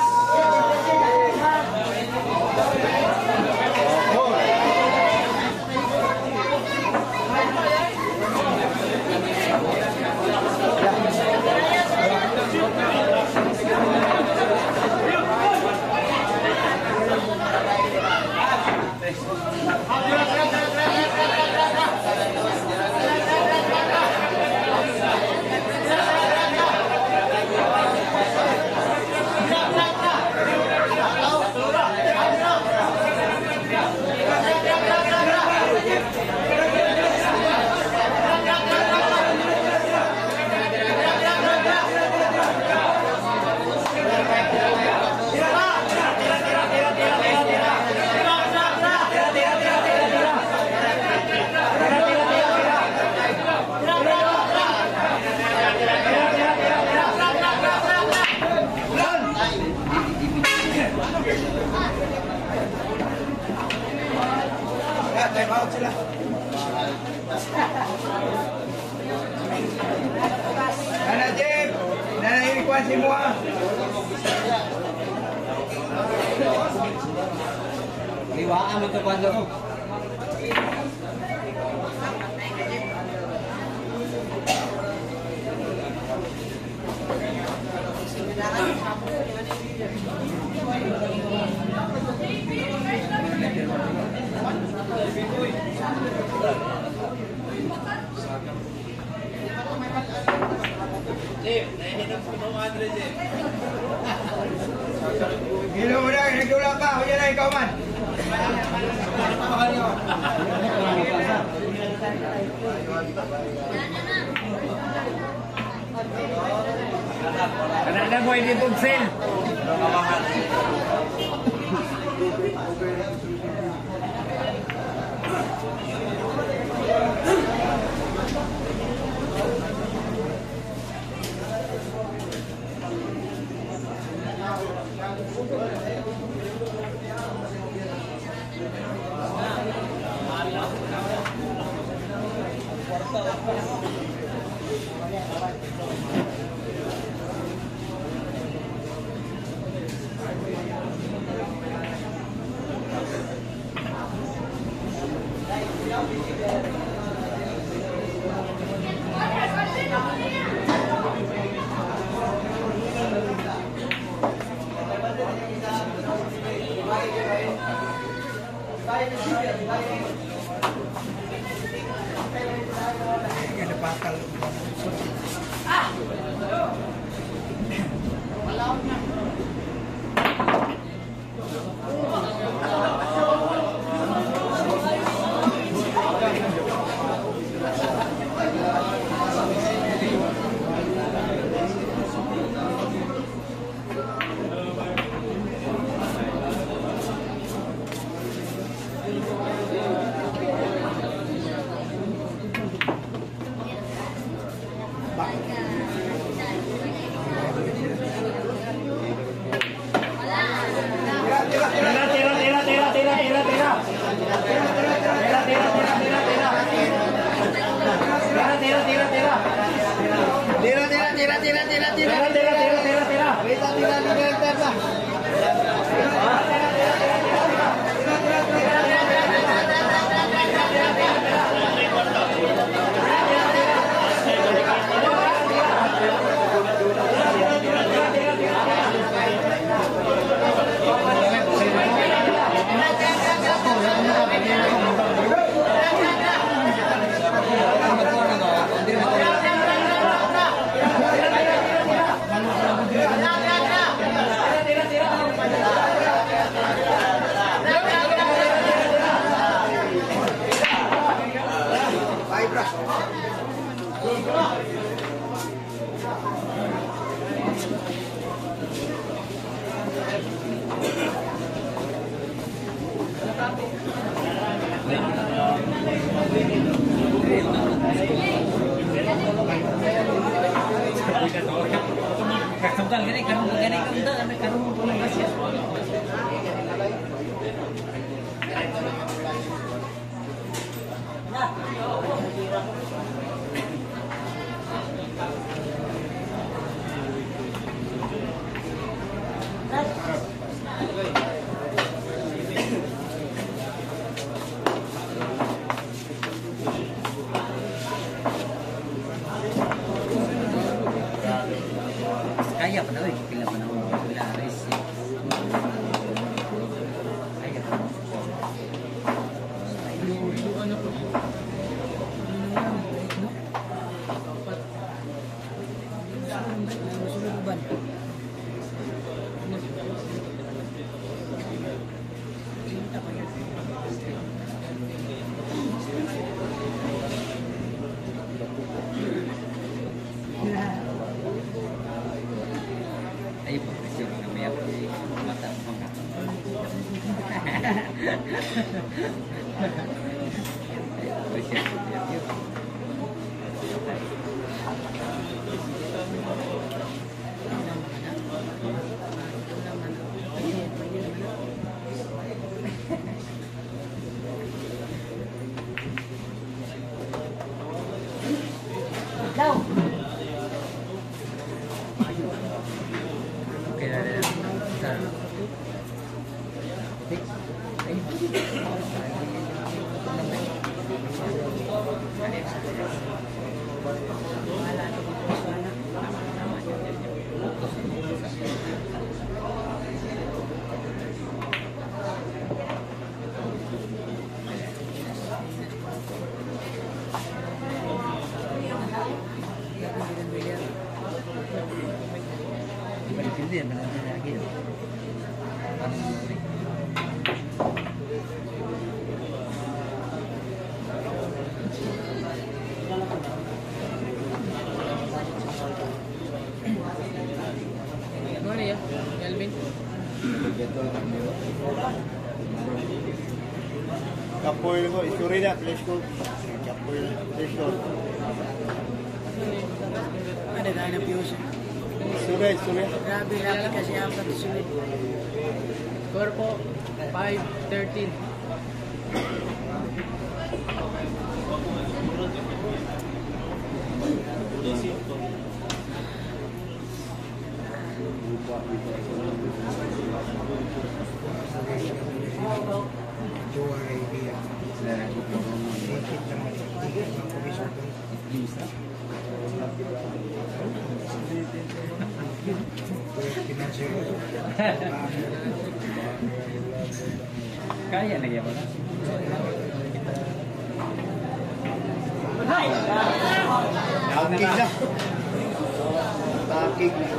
Time out sila. Nana Jim, Nana Irikuan semua. Liwaan mo ito kwando ko. Gila mo na, nagdula ka. Huwag yan na ikaw man. Kanada mo hindi pugsil. Kakak gini kan gini kan udah kan kan pulang kasih. Kaya pa na rin, pila pa na pila res. Kaya pa. Ano po? Ayo po, kasi yung namaya po yung mata mo nga. Ayo, siya po yun. Daw. Okay na rin. Sa... Hindi yan, malaki lagi. Ano ya, Kelvin? Kapoy ko, isuri na, please ko. Kapoy, please ko. Ada na na piyo siya. Isuri, isuri. Grabe lagi kasi apat sunod. Score po, five thirteen. Kaya lagi apa? Hai. Takig na. Takig na.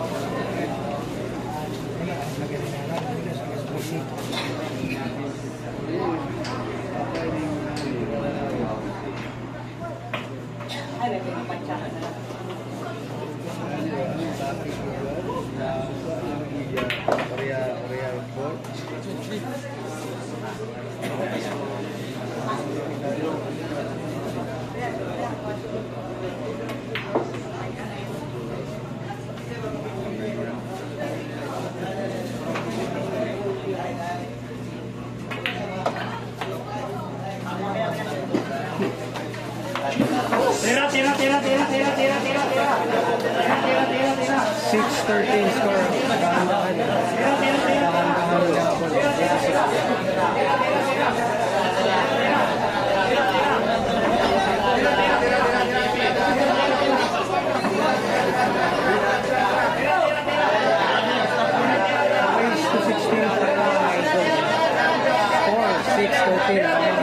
Ay, may pinapantsakan na lang. Korea, Korea Sport. Tira, tira, tira, tira, tira, tira, tira, tira. Tira, tira, tira, tira. six thirteen score. Tira, tira, tira. Race to sixteen. four, six, thirteen.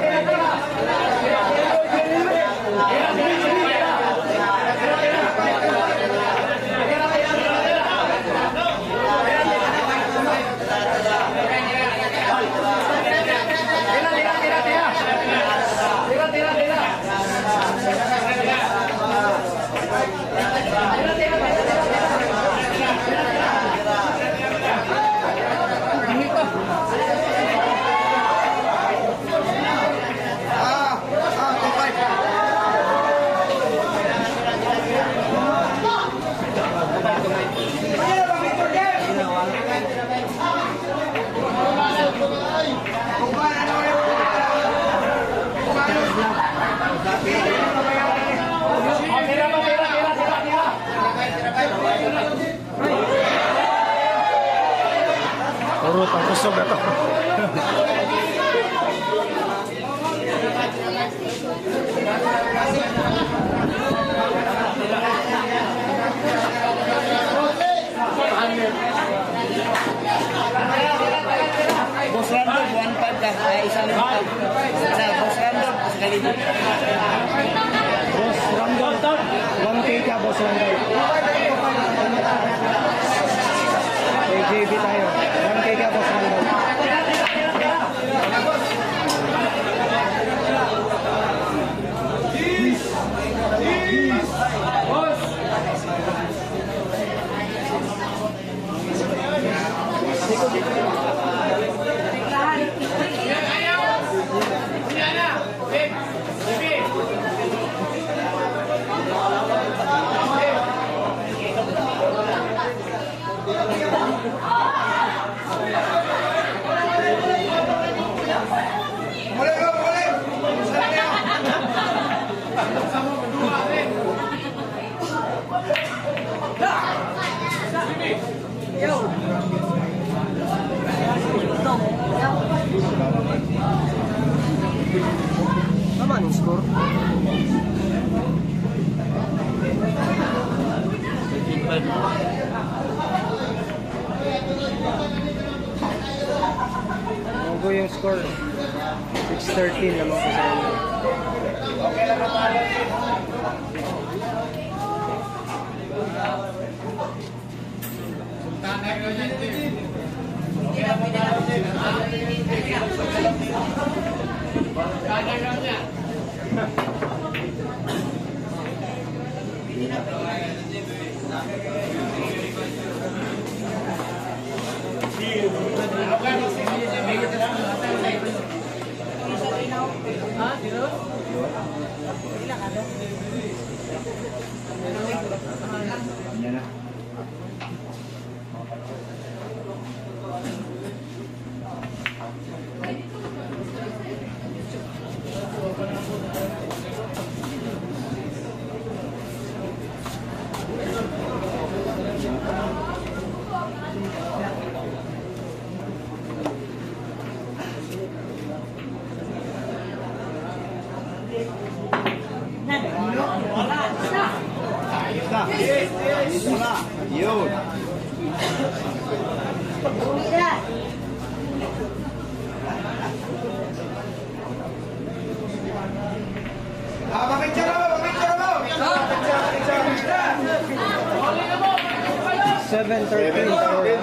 busog na to. Boss Rando, one five ka. Ay, isang libo. Isa, Boss Rando, isang libo. Boss Ramdon, one K ka, Boss Ramdon. Kay J B tayo, one K ka, Boss Ramdon. Mulai bang, mulai. Sana kayo. Tama ng score. Bago yung score. six thirteen naman ko sa inyo. Wala. Yun. Ah, pakicture mo, pakicture mo. seven thirteen score.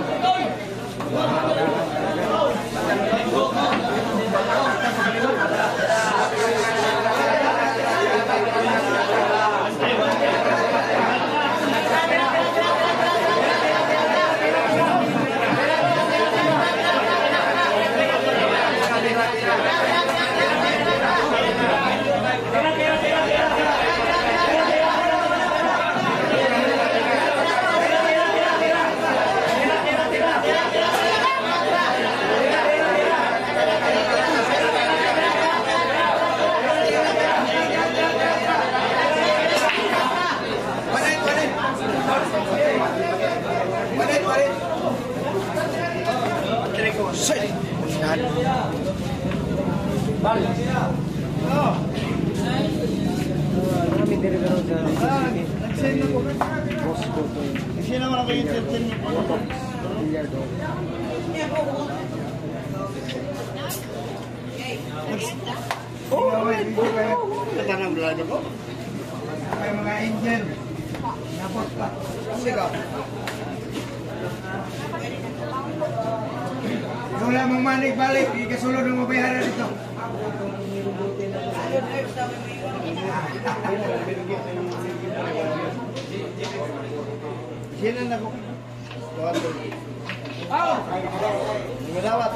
Walit, walit. Walit, walit. Kami deliver sa City. Boss ko to. Kasi naman ako yung thirteen mo. Billiard oh. Katanang vlog ako. May mga angel. Napot pa. Sigaw. Ikaw lang mong manig balik. Ikasulod ng mabayara dito. Sino na ko? Tuwan doon. Lumadawat.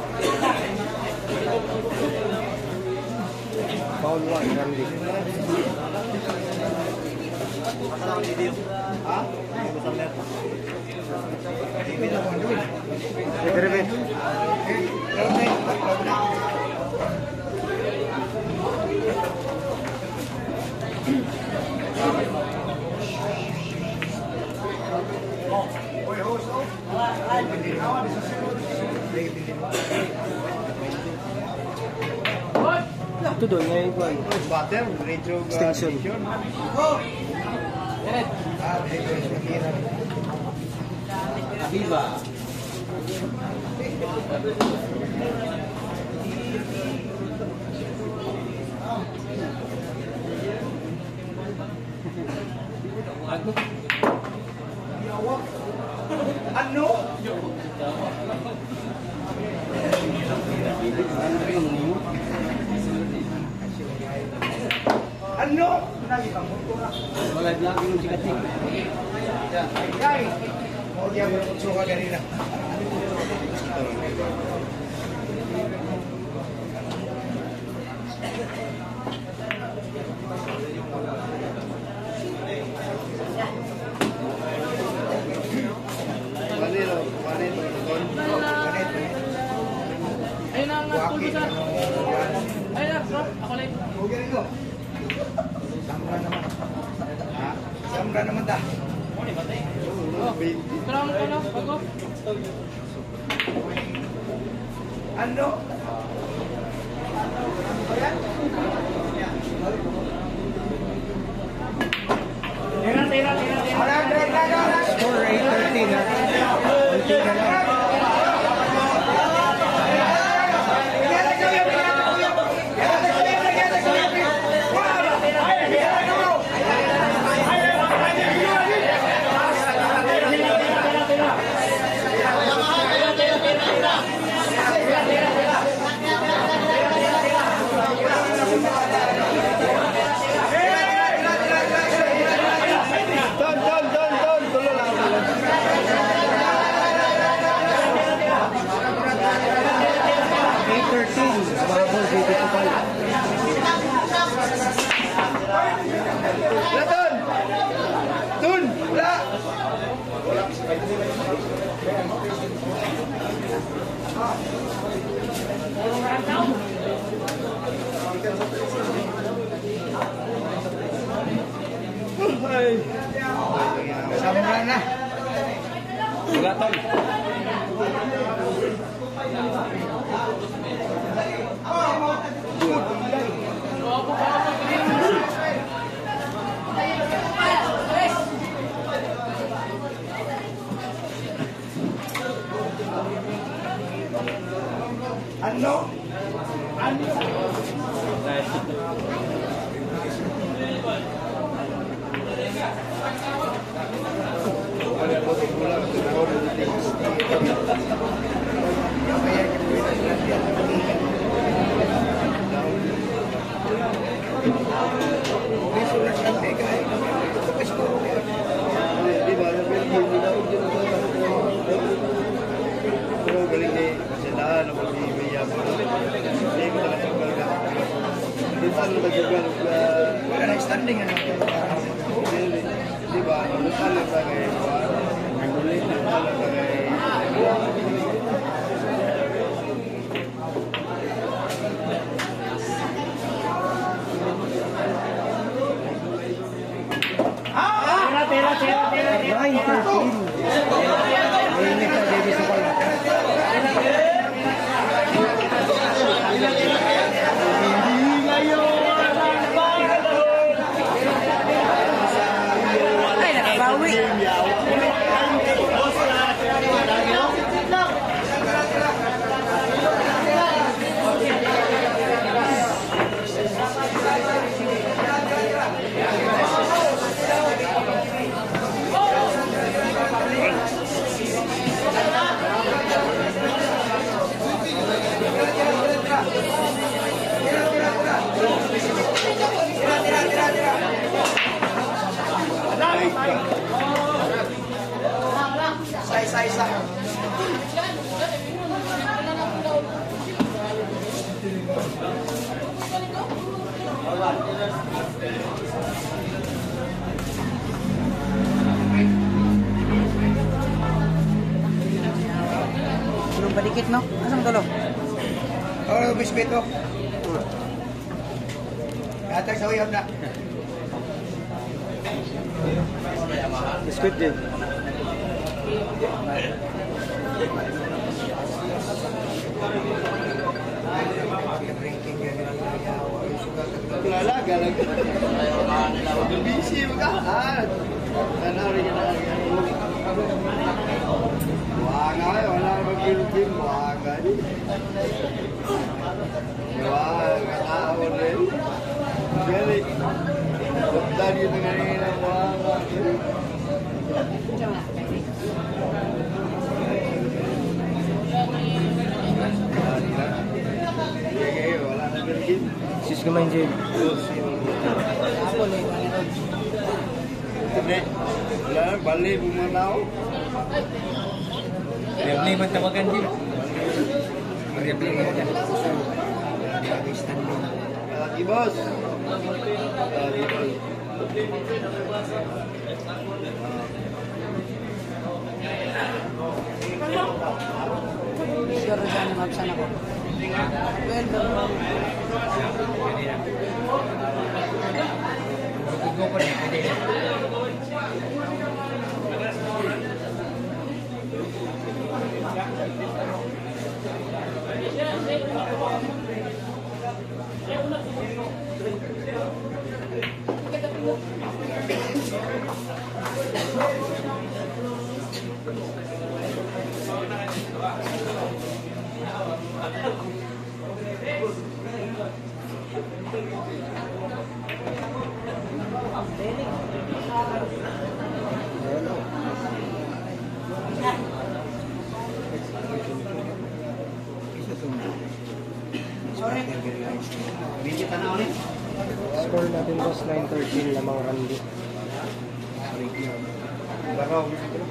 Foul one, Randy. Ha? Intervent. Oy, host. Ito doon, ngayon ko. Butter, retro uh, Extension. station. Ah, dito yung nakira. Viva. Ano? Ano? Wala vlog yung chikatik. Ay! Mau dia bersuka ganina. Manilo, Manilo, Don. Ayun na nga, Waki. tulog sa... Ayun na, bro. Ako lang. Huwag rin ko. Samra naman. Ha? Samra naman ta. Terang ko na, bago. Ano? Tira, tira, tira, tira. Wala, wala, wala, wala. Score eight thirteen ha. Konti na lang. Don, Don, Don, Don. Tulo lang. eight thirteen. Babol, dito po pala. Wala, Don! Don! Wala! Samra na. Wala ton. Ano? Di ba? Pero galing ni Sila, na pag i-iya mo. Hindi mo na nagsagal ka. Hindi pa na nagsagal ka. Wala na standing ano. Di ba? Lutal lang ka kay Juan. Lutal lang ka kay Tira, tira, tira, tira, tira. nine thirteen. Mainit na, J B Sokal. Ay, nakabawi. Sa isa-isa. Tulong padikit, no? Asang tulong? Oh, biskwito. Katag sa uyab na. Biscuit din. Drinking yan. Aga lagi. Bisi magkahan. Tanaw rin yan. Waga eh, wala mag-film-film. Waga eh. Waga tao rin. Galing. Bukta dito ngayon ang waga. Wala na rin. Sis ka man, Jade. Hindi. Wala na, bali, bumanaw. Replay man tawagan din. Replay man yan. Lagi bos. Lagi bos. Sure dyan, mabsan ako. Well, Go ko rin. Pwede. Score natin boss, nine thirteen lamang Randy. Baraw.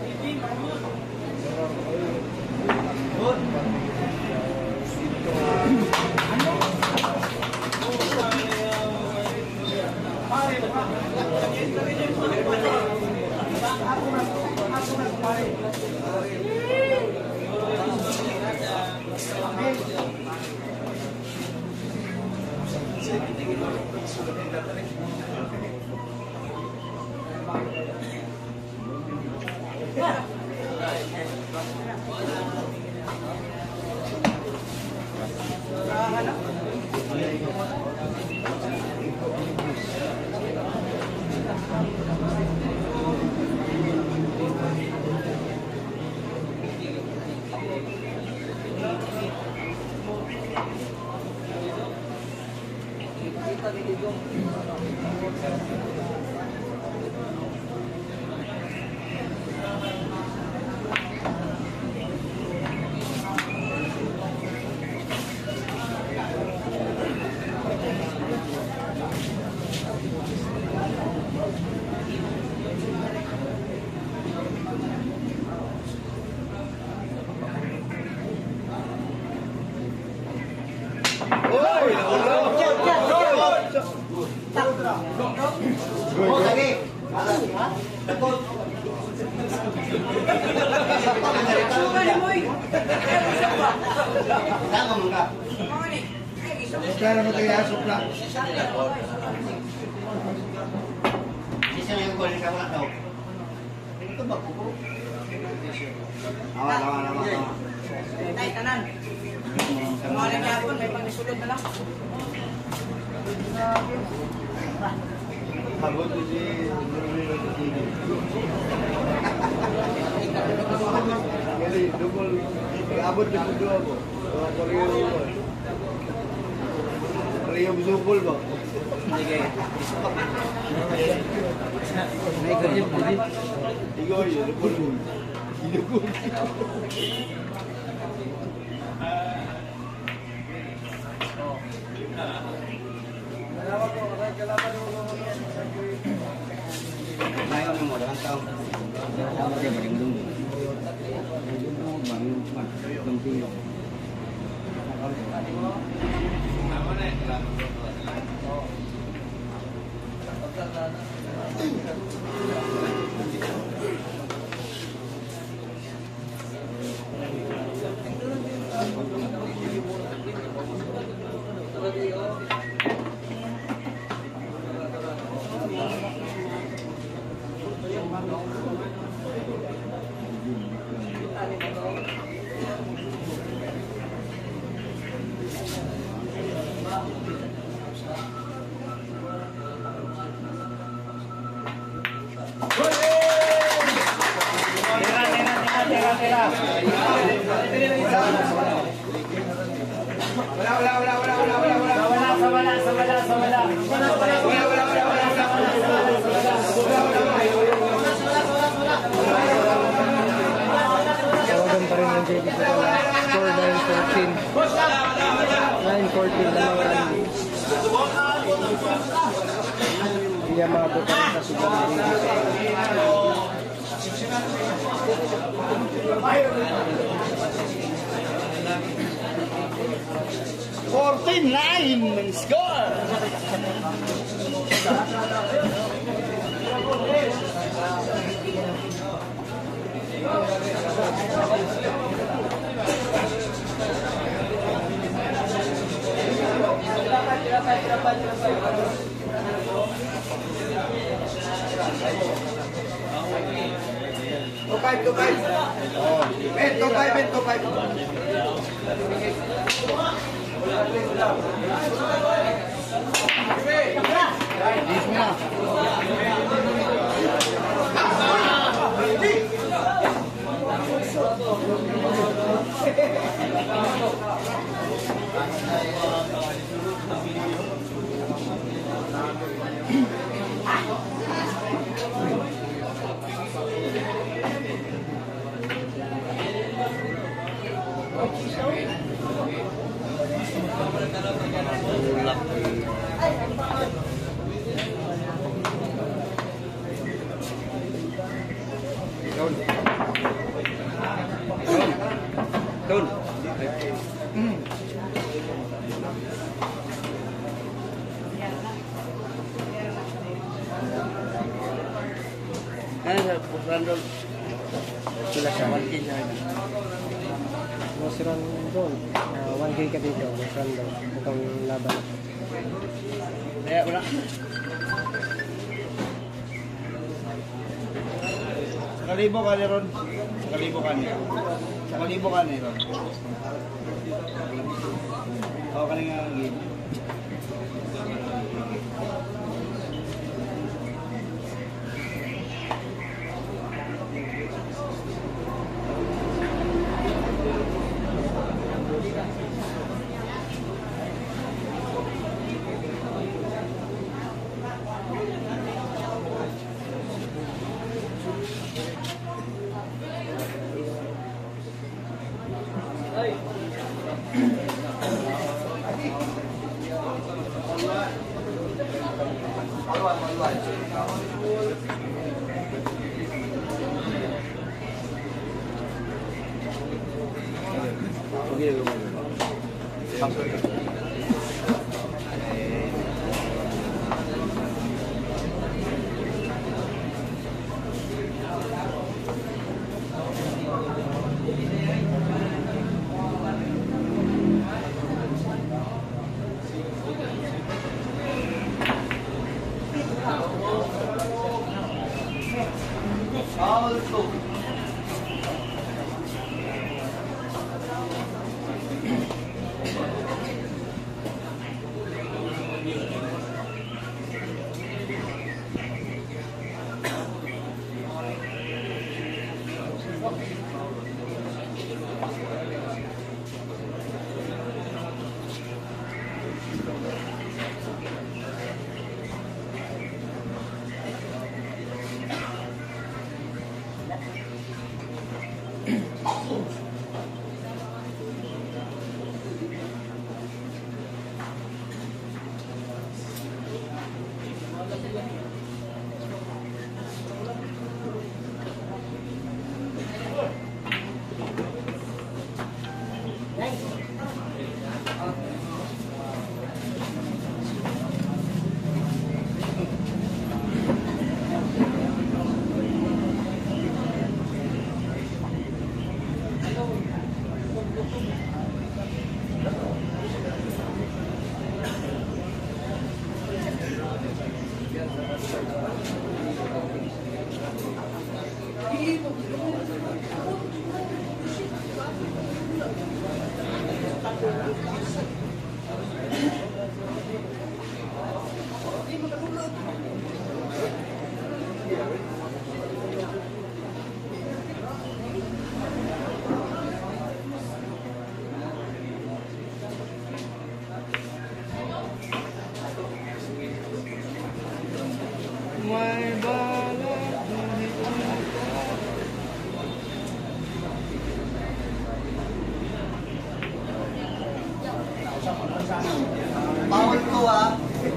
Kaya mo tayo asok na. Sisa yung kulit ka mga tao. Ito ba po? Awa, awa, awa, awa. Tay, tanan. Mga nagyapon, may pangsulod na lang. Habot ko si Gali, double. Abot na kudo ako. Pareho ko. Pareho busukol ba? Sige. Ikaw yun, double. Double. Ngayon mo dalang tao. Ako dia paling dulu. Bang bang penting dong. tira. Wala, wala, wala, wala, wala, wala, wala. Sa wala, sa wala, sa wala, sa wala. Wala, wala, wala, wala, wala. Tawagan pa rin ng J B sa score nine fourteen. nine fourteen lamang rally. Hindi yan mabot pa rin sa sugar ng J B. fourteen nine ang score. Two five, two five. Ben, two five, Ben, two five. Dis mo na. Doon. Ano sa Randol? Sila siya. Mas run doon. Uh, one K ka dito. Mas run doon. Itong laban. Kaya wala. Sa kalibo ka ni Ron. Sa kalibo ka ni Sa kalibo ka ni Ron. Oo, kanina nga ang game. may balak. Bawal ko ah.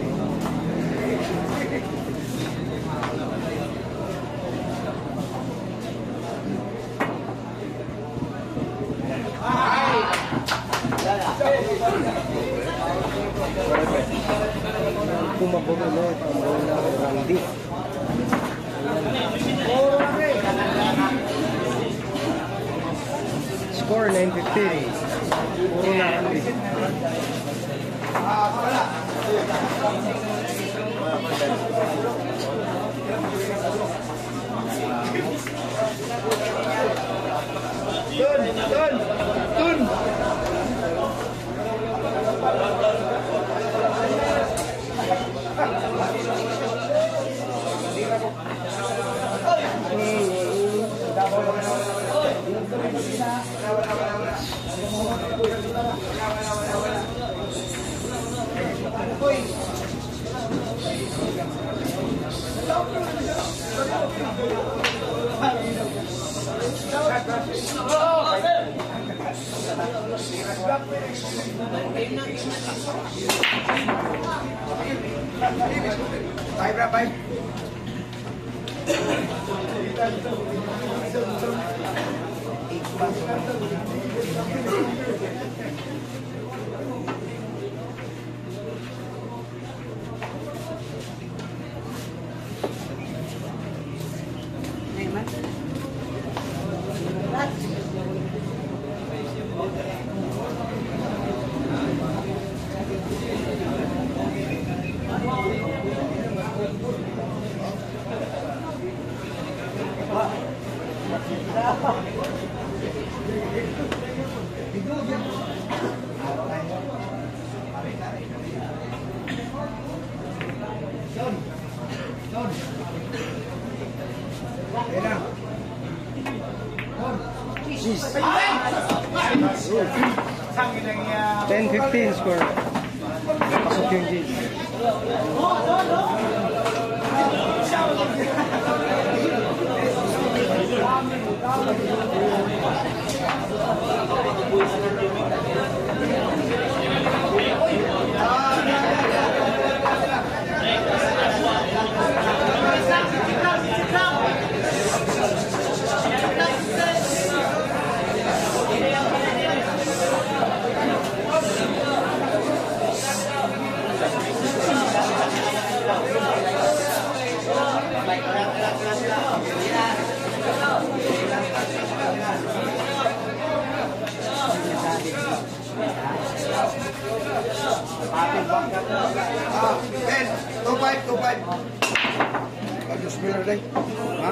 Kumabog ulit ang bola kay Randy. Score nine fifteen. Puro na Randy. Dun! Dun! Dun! Bye, bye, bye. ten fifteen score. Pasok yung G. ten, two five, two five. Ayos mo na rin. Ha?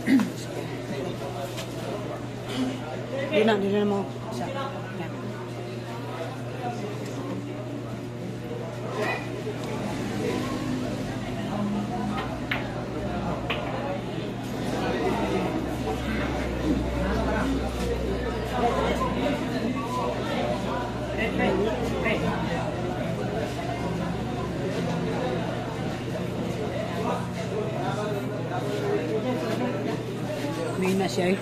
Hindi na, hindi na mo. Isa. Yan. May na siya eh.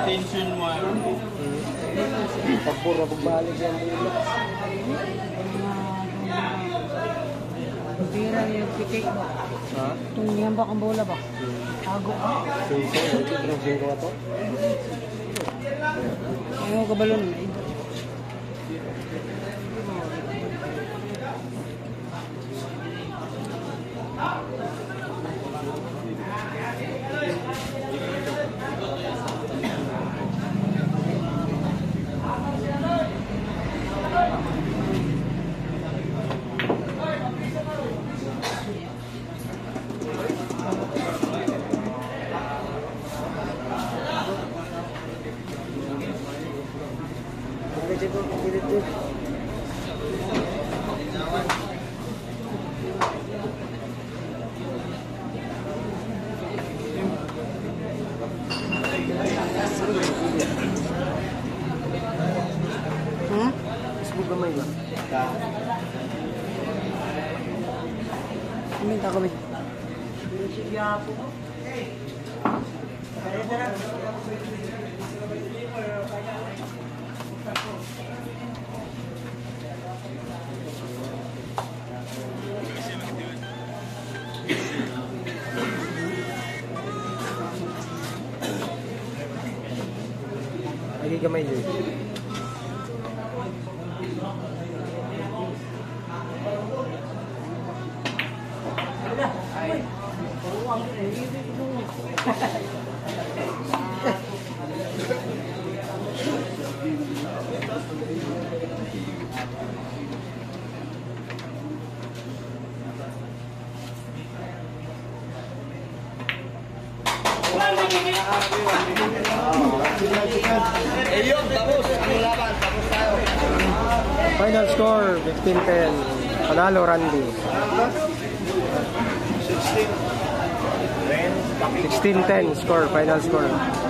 Pagpura, pagbalik yan dito. Bira yung pitik ba? Ha? Itong niyambak ang bola ba? Tago ka. Singko, ito, singko ka to. Ayaw ka balon. Hmm? Facebook gamay ba? Minta kami. Lagi gamay yun. Ayun, tapos. Ang laban, tapos tayo. Final score, fifteen ten. Panalo, Randy. sixteen ten score, final score.